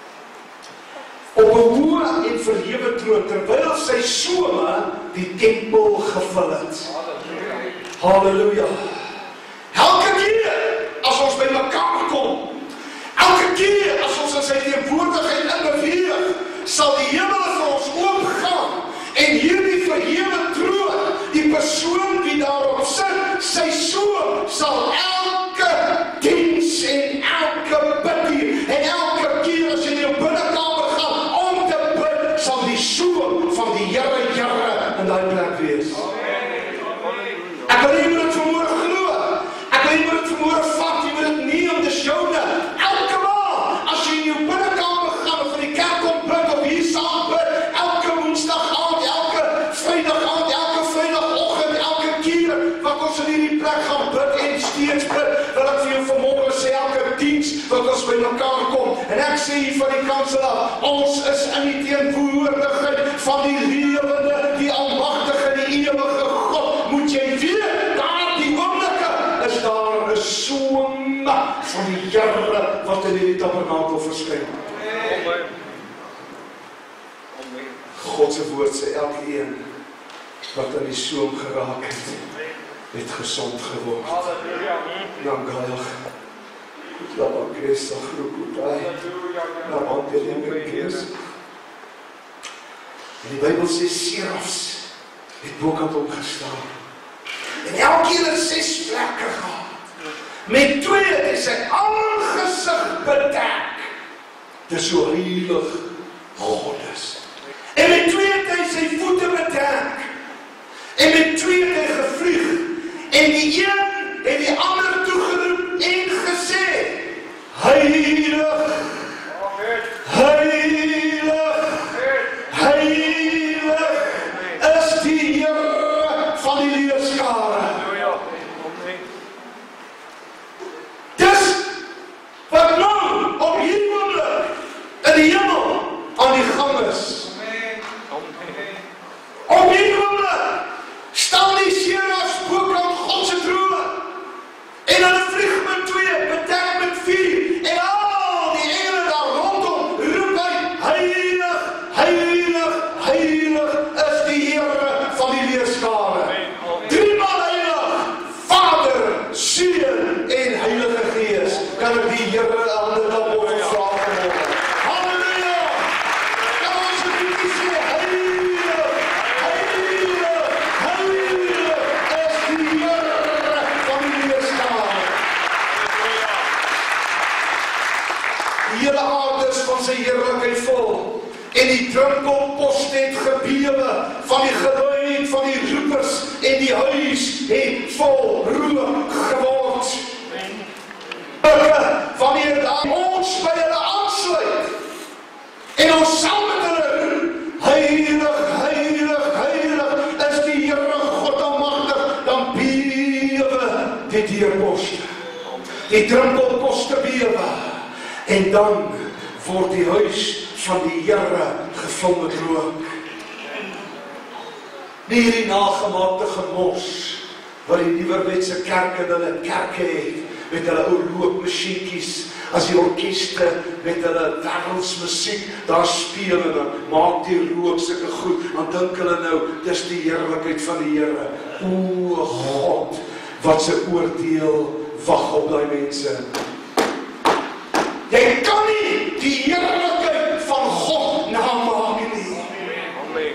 Op 'n hoë en verhewe troon, terwyl sy some die tempel gevul het. Halleluja. Elke keer as ons by mekaar kom, elke keer as ons in sy teenwoordigheid inbeweeg, sal die hemel vir ons oopgaan en hierdie verhewe troon, die persoon wie daarop sit, sy soom sal elke diens en elke bid en elke keer as jy in jou binnekamer gaan om te bid, sal die soom van die Here in daai plek wees. Ek wil nie moet dit vanmorgen glo. Ek wil nie moet dit vanmorgen vat, jy moet dit neem, dis joune. Elke maal, as jy in jou binnekamer gaan of in die kerk kom bid of hier saam bid, elke woensdag aand, elke vrydag aand, elke vrydagoggend, elke keer wat ons in hierdie plek gaan bid en steeds bid, wil ek vir jou vanmorgen sê, elke diens wat ons by mekaar kom, en ek sê hier van die kansel af, ons is in die teenwoordigheid van die lewende, die almagtige, die ewige God, moet jy weet, daar die oomblikke is daar 'n soom van die Here wat in die tabernakel verskyn. God se woord sê elke een wat aan die soom geraak het gesond geword. Dank Laat Christus groep na aandeling. Die Bybel sê serafs het bokant opgestaan. En elkeen het 6 vlekke gehad. Met 2 het sy aangesig bedek. Dis so heilig God is. En met 2 het hy sy voete bedek. En met 2 het hy gevlieg. En die een en die ander toegeroep en gesê, heilig, heilig, heilig is die Here van die leerskare. Dis wat nou op hierdie oomblik in die hemel aan die gang is. Op hierdie oomblik staan die serafs bokant God se troon en hulle vlieg met 2 bedek leerskare. Driemaal heilig, Vader, Seun en Heilige Gees. Kan ek die Here hande dan op vra vanmôre? Halleluja! Kan ons het bietjie sê, heilig, heilig, heilig is die Here van die leerskare. Die hele aarde is van sy heerlikheid vol. En die drempelpost het gebewe van die geluid van die roepers en die huis het vol rook geword. Wanneer ons by hulle aansluit en ons saam met hulle roep, heilig, heilig, heilig is die Here God almagtig, dan bewe die deurposte. Die drempelposte bewe en dan word die huis van die Here gevul met rook. Nie hierdie nagemaakte gemors wat die Nieuwerwetse kerk in hulle kerke het, met hulle ou rookmasjienkies, as die orkeste met hulle wêreldsmusiek daar speel en dan maak die rook sulke goed, dan dink hulle nou, dis die heerlikheid van die Here. O God, wat se oordeel wag op daai mense. Jy kan nie die heerlikheid van God namaak nie. Amen.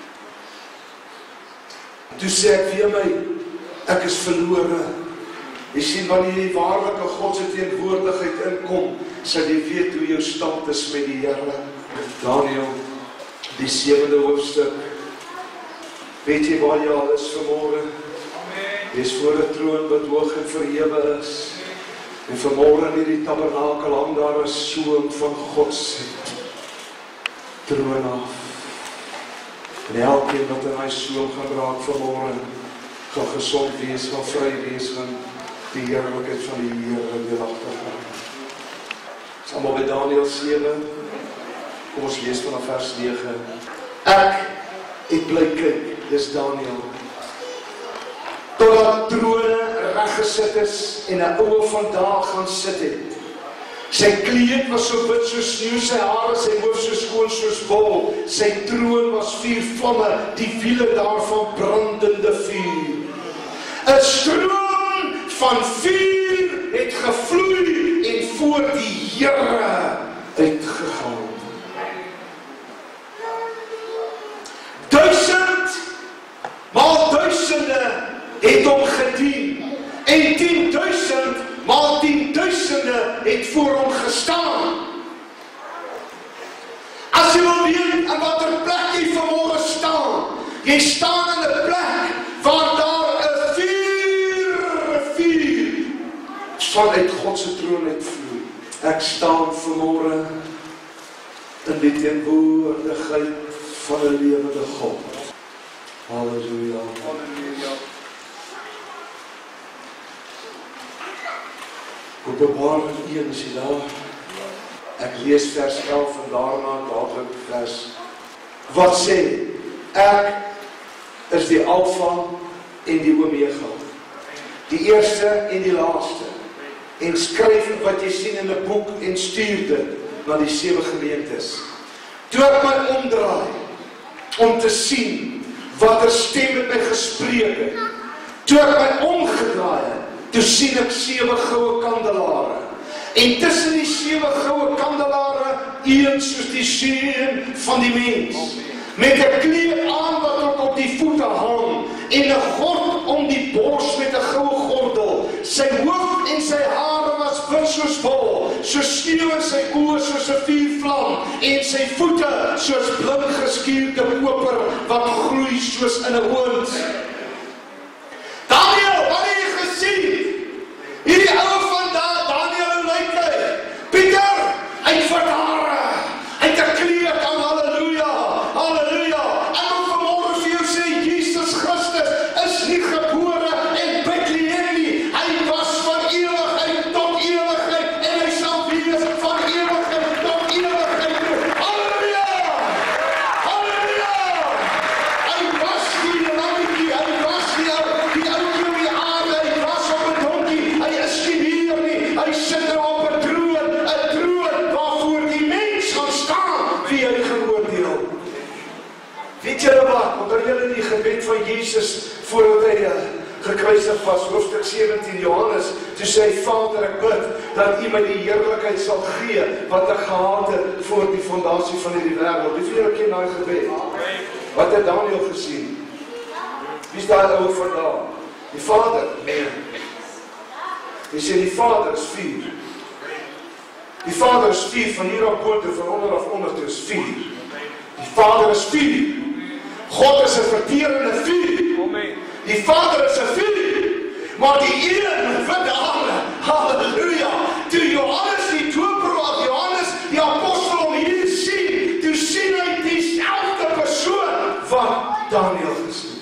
Toe sê ek vir my, ek is verlore. Jy sien, wanneer die waarlike God se teenwoordigheid inkom, sal jy weet hoe jou stand is met die Here. Daniël, die 7de hoofstuk. Weet jy waar jy al is vanmôre? Jy is voor 'n troon wat hoog en verhewe is. En vanmôre in hierdie tabernakel hang daar 'n soem van God se troon af. En elkeen wat in hy soem gaan raak vanmôre, gaan gesond wees, gaan vry wees, gaan die heerlikheid van die Here deelagtig raak. Dis almal by Daniël 7. Kom ons lees vanaf vers 9. Ek het bly kyk, dis Daniël, totdat trone reggesit is en 'n oue van daag gaan sit het. Sy kleed was so wit soos sneeu, sy hare, sy hoof so skoon soos wol. Sy troon was 4 vlamme, die wiele daarvan brandende vuur. 'n Stroom van vuur het gevloei en voor die Here uitgegaan. 1000 maal duisende het hom gedien, en 10.000 maal 10.000 het voor hom gestaan. As jy wil weet in watter plek jy vanmôre staan, jy staan in 'n plek waar daar 'n vuur vanuit God se troon uitvloei. Ek staan vanmôre in die teenwoordigheid van 'n lewende God. Halleluja. Halleluja. Openbaring 1 is jy daar. Ek lees vers 11 en daarna dadelik vers. Wat sê? Ek is die Alfa en die Omega, die eerste en die laaste. En skryf wat jy sien in 'n boek en stuur dit na die 7 gemeentes. Toe ek my omdraai om te sien watter stem met my gespreek het, toe ek my omgedraai het, toe sien ek 7 goue kandelare. En tussen die 7 goue kandelare, een soos die seun van die mens, met 'n kleed aan wat ook op die voete hang, en 'n gord om die bors met 'n goue gordel. Sy hoof en sy hare was wit soos wol, so sneeu in sy oë soos 'n vuurvlam, en sy voete soos blink geskuurde koper wat gloei soos in 'n oond. Daniël, wat het jy gesien? Hierdie ou van daar, Daniël, hoe lyk hy? Pieter, hy het wat hare, hy het 'n kleed aan, halleluja, halleluja. Ek wil vanmôre vir jou sê, Jesus Christus is nie gebore in Bethlehem nie. Hy was van ewigheid tot ewigheid en hy sal wees van ewigheid tot ewigheid. Halleluja, halleluja. Hy was die lammetjie, hy net van Jesus voordat hy gekruisig was, hoofstuk 17 Johannes, toe sê hy, Vader, ek bid, dat U my die heerlikheid sal gee, wat ek gehad het voor die fondasie van hierdie wêreld. Wie van julle ken daai gebed? Wat het Daniel gesien? Wie is daai ou vandaan? Die Vader? Nee. Hy sê die Vader is 4. Die Vader is 4, van hier af boontoe, van onder af onder toe is 4. Die Vader is 4. God is 'n verterende 4. Die Vader is 'n 4. Maar die een met witte hare, halleluja, toe Johannes die doper of Johannes die apostel om hier sien, toe sien hy dieselfde persoon wat Daniel gesien.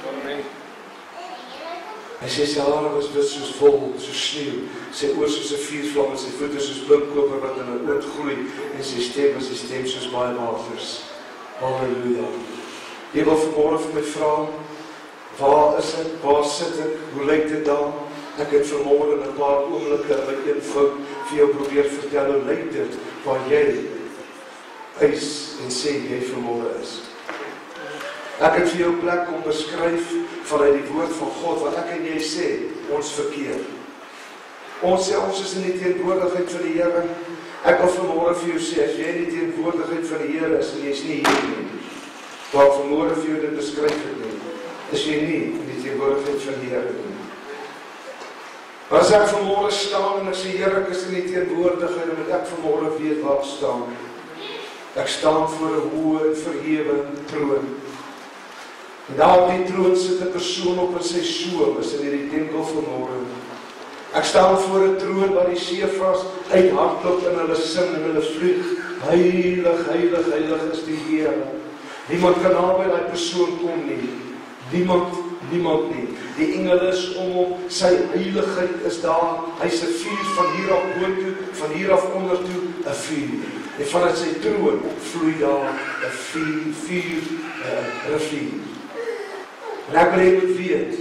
Hy sê sy hare was wit soos wol, soos sneeu, sy oë soos 'n vuurvlam en sy voete soos blinkkoper wat in 'n oond gloei, en sy stem was die stem soos baie waters. Halleluja. Jy wil vanmôre vir my vra, waar is ek, waar sit ek, hoe lyk dit daar? Ek het vanmôre in 'n paar oomblikke in my eenvoud vir jou probeer vertel, hoe lyk dit, waar jy eis en sê jy vanmôre is. Ek het vir jou plek om beskryf vanuit die woord van God, wat ek en jy sê, ons verkeer. Ons sê, ons is in die teenwoordigheid van die Here. Ek wil vanmôre vir jou sê, as jy in die teenwoordigheid van die Here is, en jy is nie hier nie, waar vanmôre vir jou dit beskryf het nie, is jy nie in die teenwoordigheid van die Here nie. As ek vanmôre staan en ek sê, Here, ek is in die teenwoordigheid, dan moet ek vanmôre weet waar ek staan. Ek staan voor 'n hoë en verhewe troon. En daar op die troon sit 'n persoon op in sy soem, is in hierdie tempel vanmôre. Ek staan voor 'n troon waar die sefras uithardloop en hulle sing en hulle vlieg. Heilig, heilig, heilig is die Here. Niemand kan naby daai persoon kom nie. Niemand nie. Die engele is om hom, sy heiligheid is daar. Hy's 'n vuur van hier af boontoe, van hier af onder toe, 'n vuur. En vanuit sy troon vloei daar 'n vuur, rivier. En ek wil jy moet weet,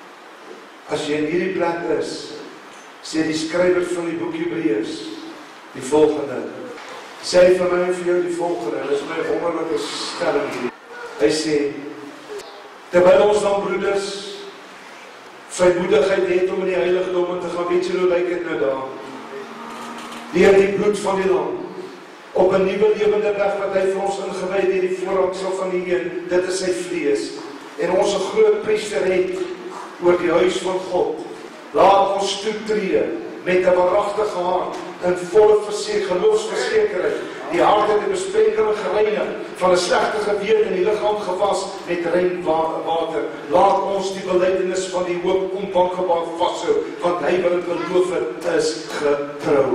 as jy in hierdie plek is, sê die skrywer van die boek Hebreërs die volgende. Sê vir my en vir jou die volgende, dit is my wonderlike stelling hier. Hy sê, terwyl ons dan broeders vrymoedigheid het om in die heiligdom te gaan, weet jy hoe lyk dit nou daar? Deur die bloed van die lam, op 'n nuwe lewende weg wat hy vir ons ingewy het, die voorhangsel van die Een, dit is sy vlees. En ons 'n groot priester het oor die huis van God. Laat ons toetree met 'n waaragtige hart in volle geloofsversekerheid. Die hart het die besprenkeling gereinig, van 'n slegte gewete in die liggaam gewas met rein water. Laat ons die belydenis van die hoop onwankelbaar vashou, want hy wat dit beloof het, is getrou.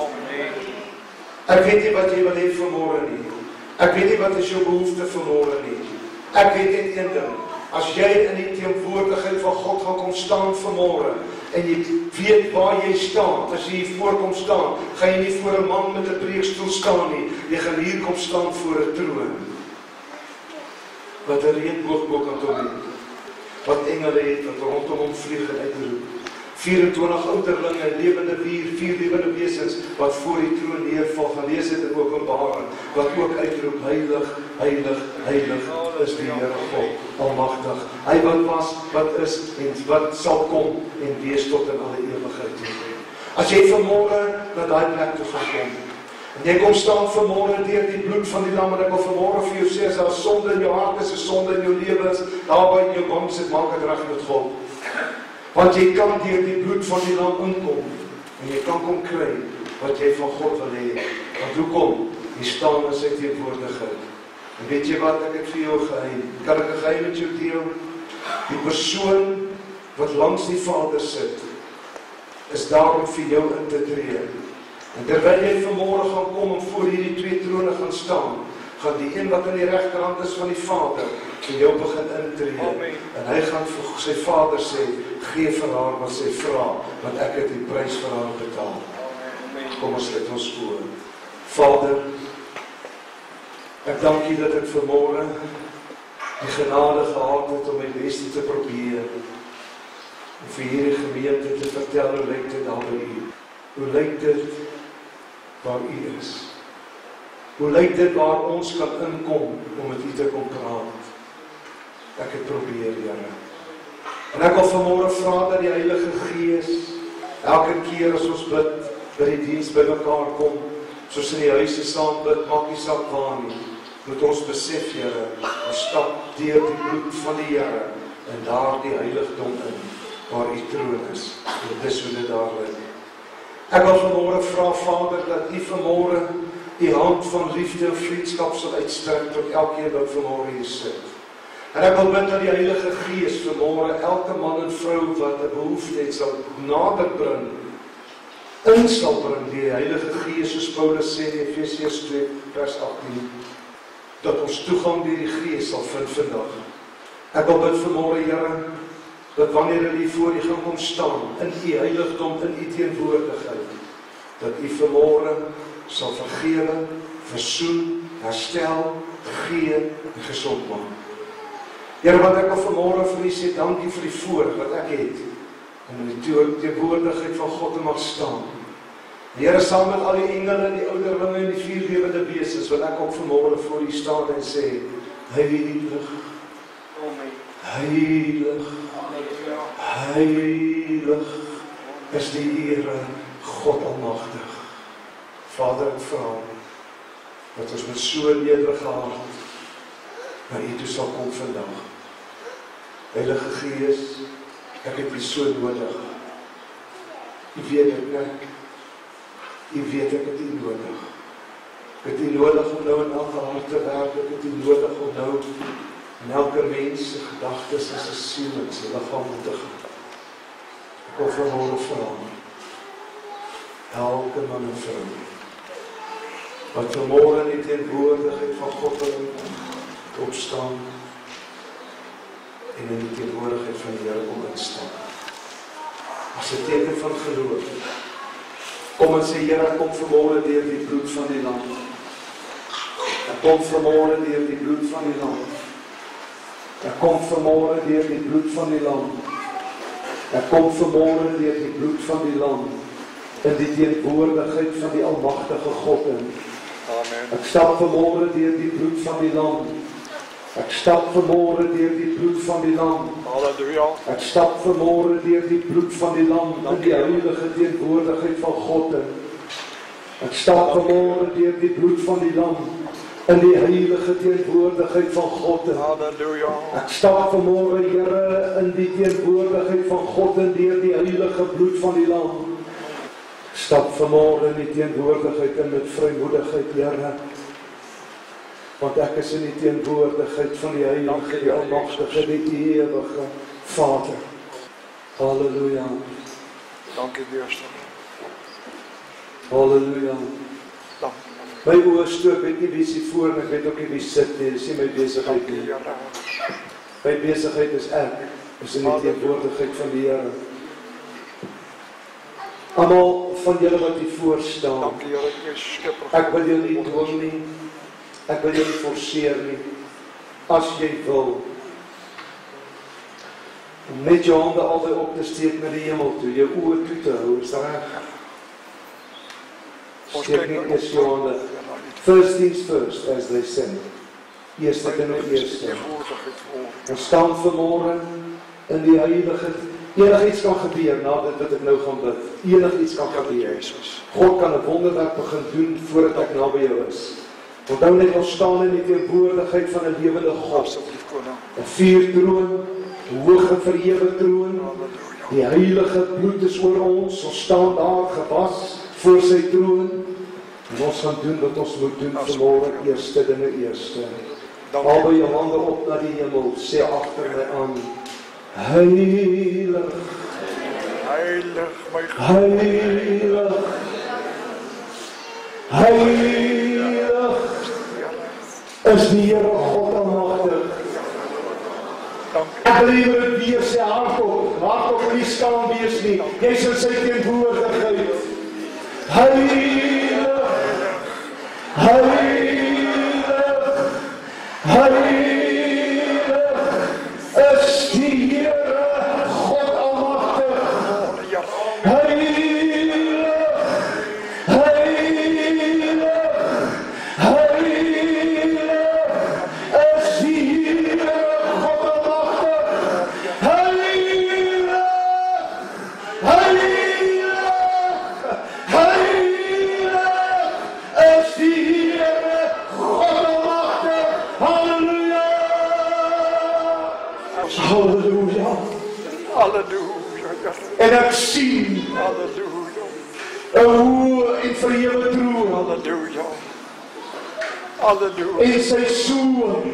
Ek weet nie wat jy wil hê vanmôre nie. Ek weet nie wat is jou behoefte vanmôre nie. Ek weet net een ding. As jy in die teenwoordigheid van God gaan kom staan vanmôre, en jy weet waar jy staan, as jy hier voorkom staan, gaan jy nie voor 'n man met 'n preekstoel staan nie, jy gaan hier kom staan voor 'n troon, wat 'n reënboog bokant het, wat engele het, wat rondom hom vlieg en uitroep, 24 ouderlinge, lewende dier, 4 lewende wesens, wat voor die troon neerval, gaan lees dit in Openbaring, wat ook uitroep, heilig, heilig, heilig is die Here God, almagtig. Hy wat was, wat is, en wat sal kom, en wees tot in alle ewigheid toe. As jy vanmôre na daai plek toe gaan kom, en jy kom staan vanmôre deur die bloed van die lam, en ek wil vanmôre vir jou sê, as daar sonde in jou hart is, 'n sonde in jou lewe is, daarby in jou wang sit, maak dit reg met God. Want jy kan deur die bloed van die lam inkom, en jy kan kom kry, wat jy van God wil hê. Want hoekom? Jy staan in sy teenwoordigheid. En weet jy wat, ek het vir jou geheim. Kan ek 'n geheim met jou deel? Die persoon wat langs die Vader sit, is daar om vir jou in te tree. En terwyl jy vanmôre gaan kom en voor hierdie 2 trone gaan staan, gaan die een wat aan die regterhand is van die Vader vir jou begin intree. En hy gaan vir sy Vader sê, gee vir haar wat sy vra, want ek het die prys vir haar betaal. Kom ons sluit ons oë. Vader, ek dank U dat ek vanmôre die genade gehad het om my beste te probeer, en vir hierdie gemeente te vertel hoe lyk dit daar by U. Hoe lyk dit waar U is? Hoe lyk dit waar ons kan inkom om met U te kom praat? ek het probeer, Here. En ek wil vanmôre vra dat die Heilige Gees, elke keer as ons bid, by die diens by mekaar kom, soos in die huise saam bid, maak nie saak waar nie, moet ons besef, Here, ons stap deur die bloed van die Here, en daar die heiligdom in, waar U troon is, en dis hoe dit daar lyk. Ek wil vanmôre vra, Vader, dat U vanmôre U hand van liefde en vriendskap sal uitstrek tot elkeen wat vanmôre hier sit. En ek wil bid dat die Heilige Gees vanmôre elke man en vrou wat 'n behoefte het sal nader bring, in sal bring die Heilige Gees, soos Paulus sê in Efesiërs 2 vers 18, dat ons toegang deur die Gees sal vind vandag. Ek wil bid vanmôre, Here, dat wanneer hulle voor U gaan kom staan, in U heiligdom, in U teenwoordigheid, dat U vanmôre sal vergewe, versoen, herstel, gee en gesond maak. Here, wat ek al vanmôre vir U sê, dankie vir die voorreg wat ek het, om in die teenwoordigheid van God te mag staan. Here, saam met al die engele, die ouderlinge en die 4 lewende wesens, wil ek ook vanmôre voor U staan en sê, heilig, heilig, heilig is die Here, God Almagtig. Vader, ek vra dat ons met so nederige hart na U toe sal kom vandag. Heilige Gees, ek het U so nodig. U weet ek, né? U weet ek het U nodig. Ek het U nodig om nou in elke hart te werk, ek het U nodig om nou in elke mens se gedagtes en sy siel en sy liggaam te gaan. Ek wil vanmôre vra, elke man en vrou, wat vanmôre in die teenwoordigheid van God wil opstaan, en in die teenwoordigheid van die Here kom instaan. As 'n teken van geloof, kom en sê, Here, kom vanmôre deur die bloed van die Lam. Ek kom vanmôre deur die bloed van die Lam. Ek kom vanmôre deur die bloed van die Lam. Ek kom vanmôre deur die bloed van die Lam, in die teenwoordigheid van die Almagtige God in. Amen. Ek stap vanmôre deur die bloed van die Lam. Ek stap vanmôre deur die bloed van die Lam. Halleluja. Ek stap vanmôre deur die bloed van die Lam, in die heilige teenwoordigheid van God in. Ek stap vanmôre deur die bloed van die Lam, in die heilige teenwoordigheid van God in. Halleluja. Ek stap vanmôre, Here, in die teenwoordigheid van God en deur die heilige bloed van die Lam. Ek stap vanmôre in die teenwoordigheid en met vrymoedigheid, Here, want ek is in die teenwoordigheid van die Heilige, die Almagtige, die ewige Vader. Halleluja. Dankie, Meester. Halleluja. Dank. My oë stoop, weet nie wie is hier voor en ek weet ook nie wie sit nie, dis nie my besigheid Dankie, nie. Here. My besigheid is ek, is in die teenwoordigheid van die Here. Almal van julle wat hier voor staan, Dankie, Here, U is skipper. ek wil julle nie dwing nie, ek wil julle nie forceer nie, as jy wil, om net jou hande albei op te steek na die hemel toe, jou oë toe te hou, is daar reg? Steek net eers jou hande. First things first, as they say. Eerste dinge eerste. Ons staan vanmôre in die heilige, enigiets kan gebeur na dit wat ek nou gaan bid. Enigiets kan gebeur. God kan 'n wonderwerk begin doen voordat ek naby jou is. Onthou net, ons staan in die teenwoordigheid van 'n lewende God. Asseblief, koning. 'n vuurtroon, 'n hoë verhewe troon. Die heilige bloed is oor ons. Ons staan daar gewas voor sy troon. En ons gaan doen wat ons moet doen vanmôre, eerste dinge eerste. Albei jou hande op na die hemel, sê agter my aan, heilig, Heilig, my God. heilig, heilig is die Here God Almagtig. Ek wil hier weer sê hardop nie staan wees nie. Jy is in sy teenwoordigheid. Heilig, heilig, heilig is die Here God Almagtig. Heilig, heilig, heilig is die Here God Almagtig. Halleluja. Halleluja, Here. En ek sien Halleluja. 'n hoë en verhewe troon. Halleluja. Halleluja. En sy soen.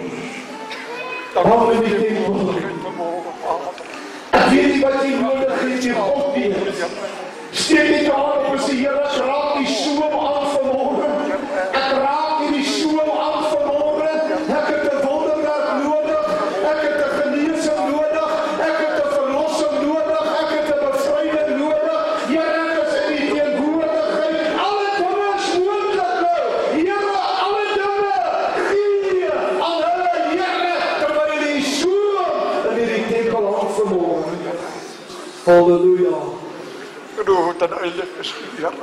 Dank in u die vir tempel. vanmôre, Vader. Ek weet nie wat jy nodig het in God nie. Steek net jou hand op en sê, Here, ek raak die soem aan vanmôre. Ek raak hierdie soem aan vanmôre. Ek het 'n wonderwerk nodig. Ek het 'n genesing nodig. Ek het 'n verlossing nodig. Ek het 'n bevryding nodig. Here, ek is in die teenwoordigheid. Alle dinge is moontlik nou. Here, alle dinge gee aan hulle, Here, terwyl die soem in hierdie tempel aan vanmôre. Halleluja. Groot en heilig is u, Here.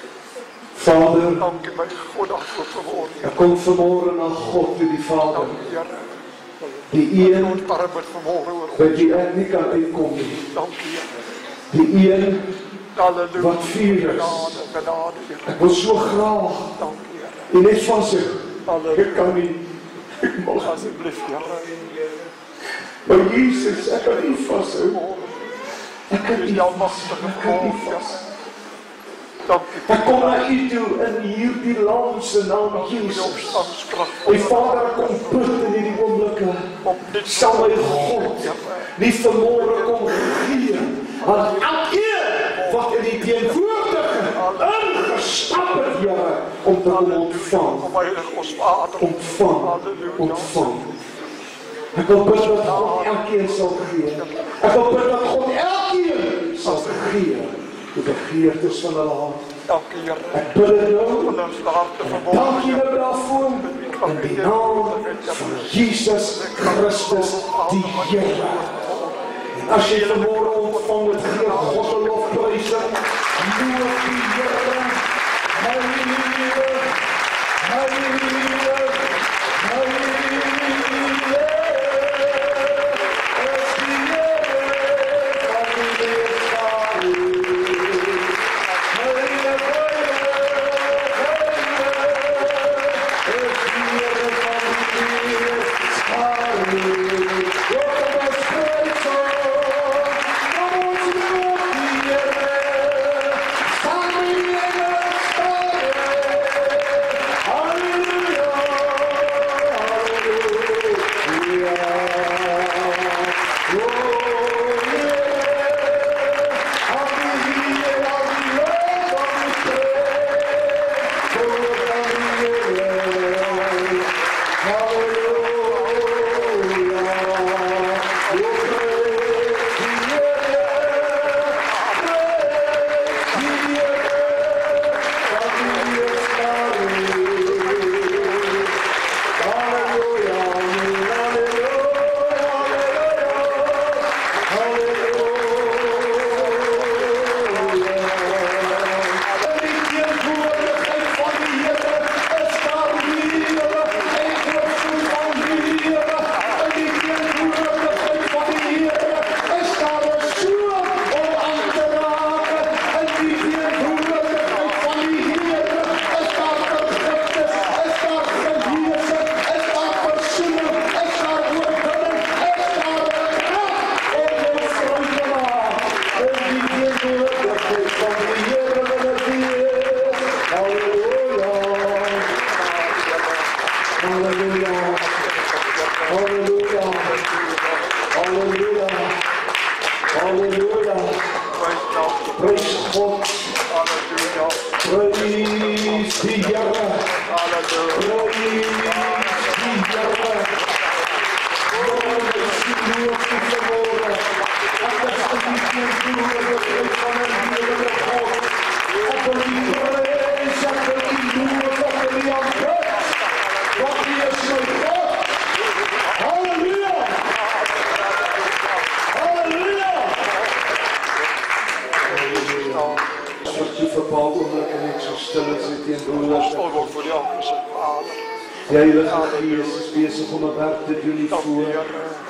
Vader, Dank u, my God, daarvoor vanmôre, ek Here. kom vanmôre na God toe die Vader, Dank u, Here. die een Ons arm het vanmôre oor by ons. wie ek nie kan uitkom nie, Dank u, Here. die een Halleluja. wat vuur is. Genade, Here. Ek wil so graag Dank u, Here. en net van sy, Halleluja. ek kan nie, ek mag, Asseblief, Here. maar Jesus, ek kan nie vashou, ek kan U is nie die almagtige ek kan nie God, Here. vashou. Dank u, Ek kom na u toe in hierdie land se naam vir die Jesus. opstandskrag My Vader, ek kom bid in hierdie oomblik. om dit Sal my God nie vanmôre kom gee aan elkeen wat in die teenwoordigheid ingestap het, Here, om te kom ontvang, om heilig ons Vader. ontvang. Ek wil bid dat God elkeen sal gee. Ek wil bid dat God elkeen sal gee die begeertes van hulle hart. Dank u, Here. Ek bid dit nou. Van ons harte vanmôre. Dank U nou daarvoor in die naam van Jesus Christus die Here. En as jy vanmôre ontvang het, gee God 'n lofprys. Loof die Here. Halleluja. Halleluja. Halleluja. Es die Here van die Heerskappy. Die Heilige Gees is besig om 'n werk te doen hier voor.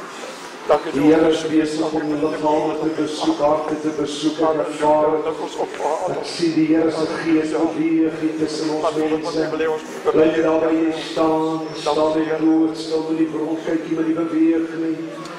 Die Here is besig om liggame te besoek, harte te besoek en ervaring. Ek sien die Here se Gees beweeg hier tussen ons mense. Bly daar waar jy staan, staan jy dood, stil in die bron, kyk jy maar nie beweeg nie.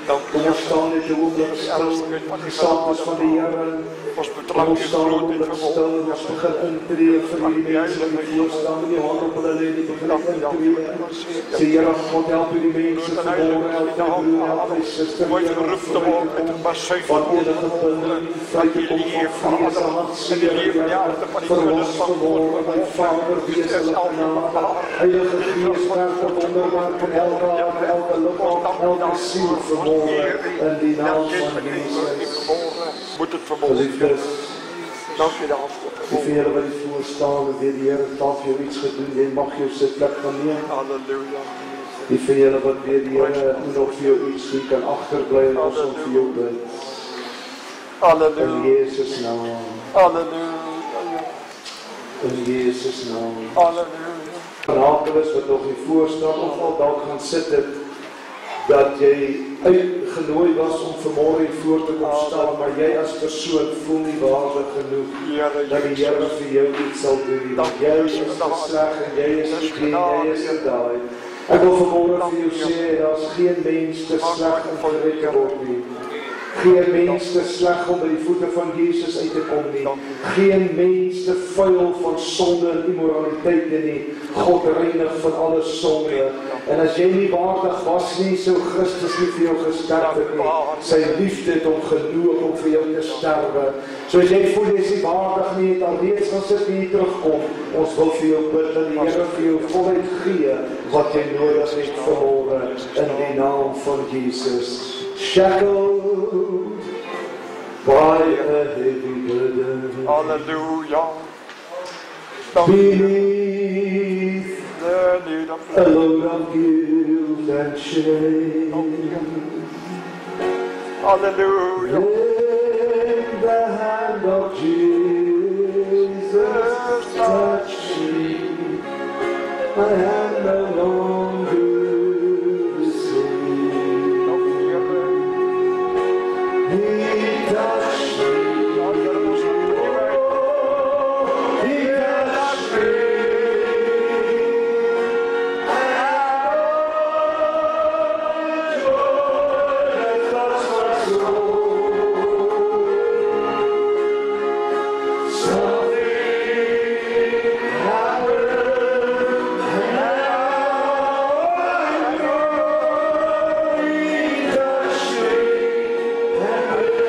Kom ons staan net 'n oomblik stil, gesaamtes van die Here. Kom ons staan 'n oomblik stil en ons begin intree vir hierdie mense wat hier staan met die hand op hulle lê, die begin intree. Sê Here, God help hierdie mense vanmôre, help my broer, help my suster, Here, van enige binding, vry te kom van vrees en hartseer, verlos vanmôre, my Vader, wees hulle genade. Heilige Gees, werk 'n wonderwerk in elke hart, elke liggaam, elke siel vanmôre, in die naam van Jesus. Moet het vermogen. Geliefdes, Dank je daarvoor. die vir julle wat hier voor staan en weer die Here het al vir jou iets gedoen, jy mag jou sitplek gaan neem. Halleluja. Die vir julle wat weer die Here nog vir jou iets doen, kan agterbly en ons om vir jou bid. In Halleluja. Jesus naam. Halleluja. In Jesus naam. Halleluja. Rakelis wat nog hier voor staan of al dalk gaan sit het, dat jy uitgenooi was om vanmôre hier voor te kom staan, maar jy as persoon voel nie waardig genoeg dat die Here vir jou iets sal doen. Want jy is gesleg en jy is gekleen, jy is gedaai. Ek wil vanmôre vir jou sê, daar is geen mens te sleg om gered te word nie. Geen mens te sleg om by die voete van Jesus uit te kom nie. Geen mens te vuil van sonde en immoraliteit nie. God reinig van alle sonde. En as jy nie waardig was nie, sou Christus nie vir jou gesterf het nie. Sy liefde het hom genoeg om vir jou te sterwe. So as jy voel jy is nie waardig nie, dan reeds gaan sit nie terugkom. Ons wil vir jou bid dat die Here vir jou voluit gee wat jy nodig het vanmôre in die naam van Jesus. Shackled by a heavy burden, Halleluja. Dank je. beneath a load of guilt and shame. Halleluja. In the hand of Jesus, touch me. I am no longer the same. He touched me. He touched me. I have joy that touched my soul. Something happened, and now I know He touched me and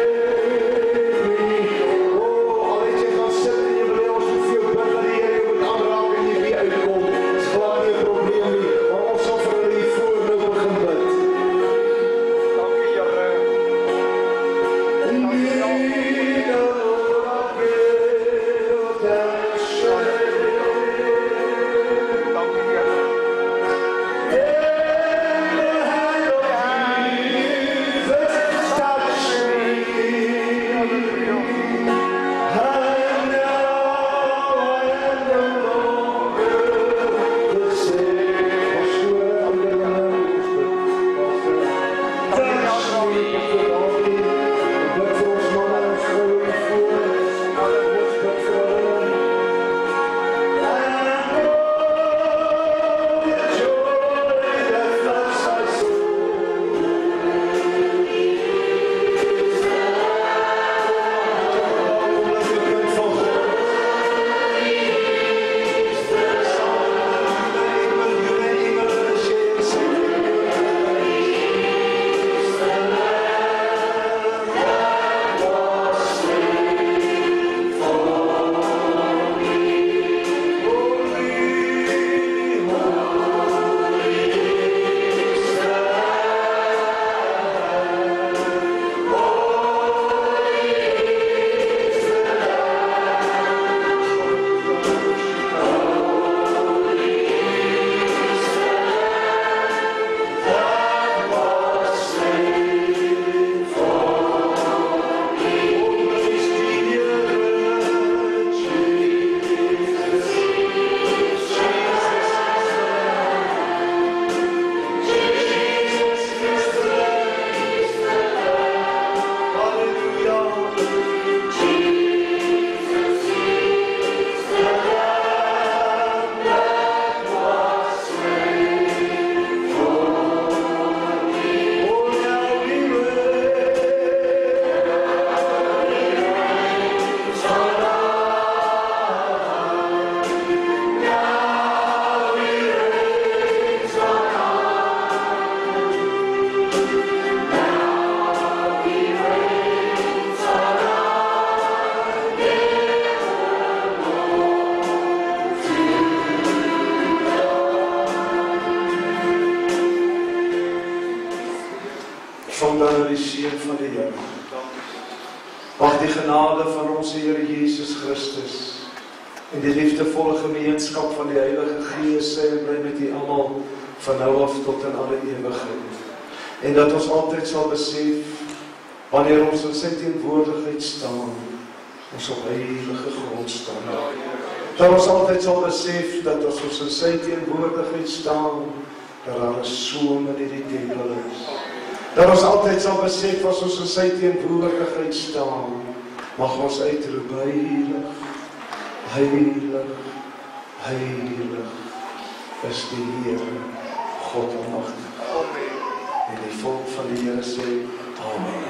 Here. Mag die genade van ons Here Jesus Christus en die liefdevolle gemeenskap van die Heilige Gees sy en bly met u almal van nou af tot in alle ewigheid. En dat ons altyd sal besef, wanneer ons in sy teenwoordigheid staan, ons op heilige grond staan. Dat ons altyd sal besef, dat as ons in sy teenwoordigheid staan, dat daar 'n soem in die tempel is. Dat ons altyd sal besef, as ons in sy teenwoordigheid staan, mag ons uitroep, heilig, heilig, heilig, is die Here, God almagtig. En die volk van die Here sê, Amen.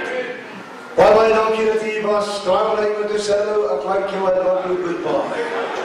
Baie dankie dat u was. Draai my met uself. Ek like you, I love you, goodbye.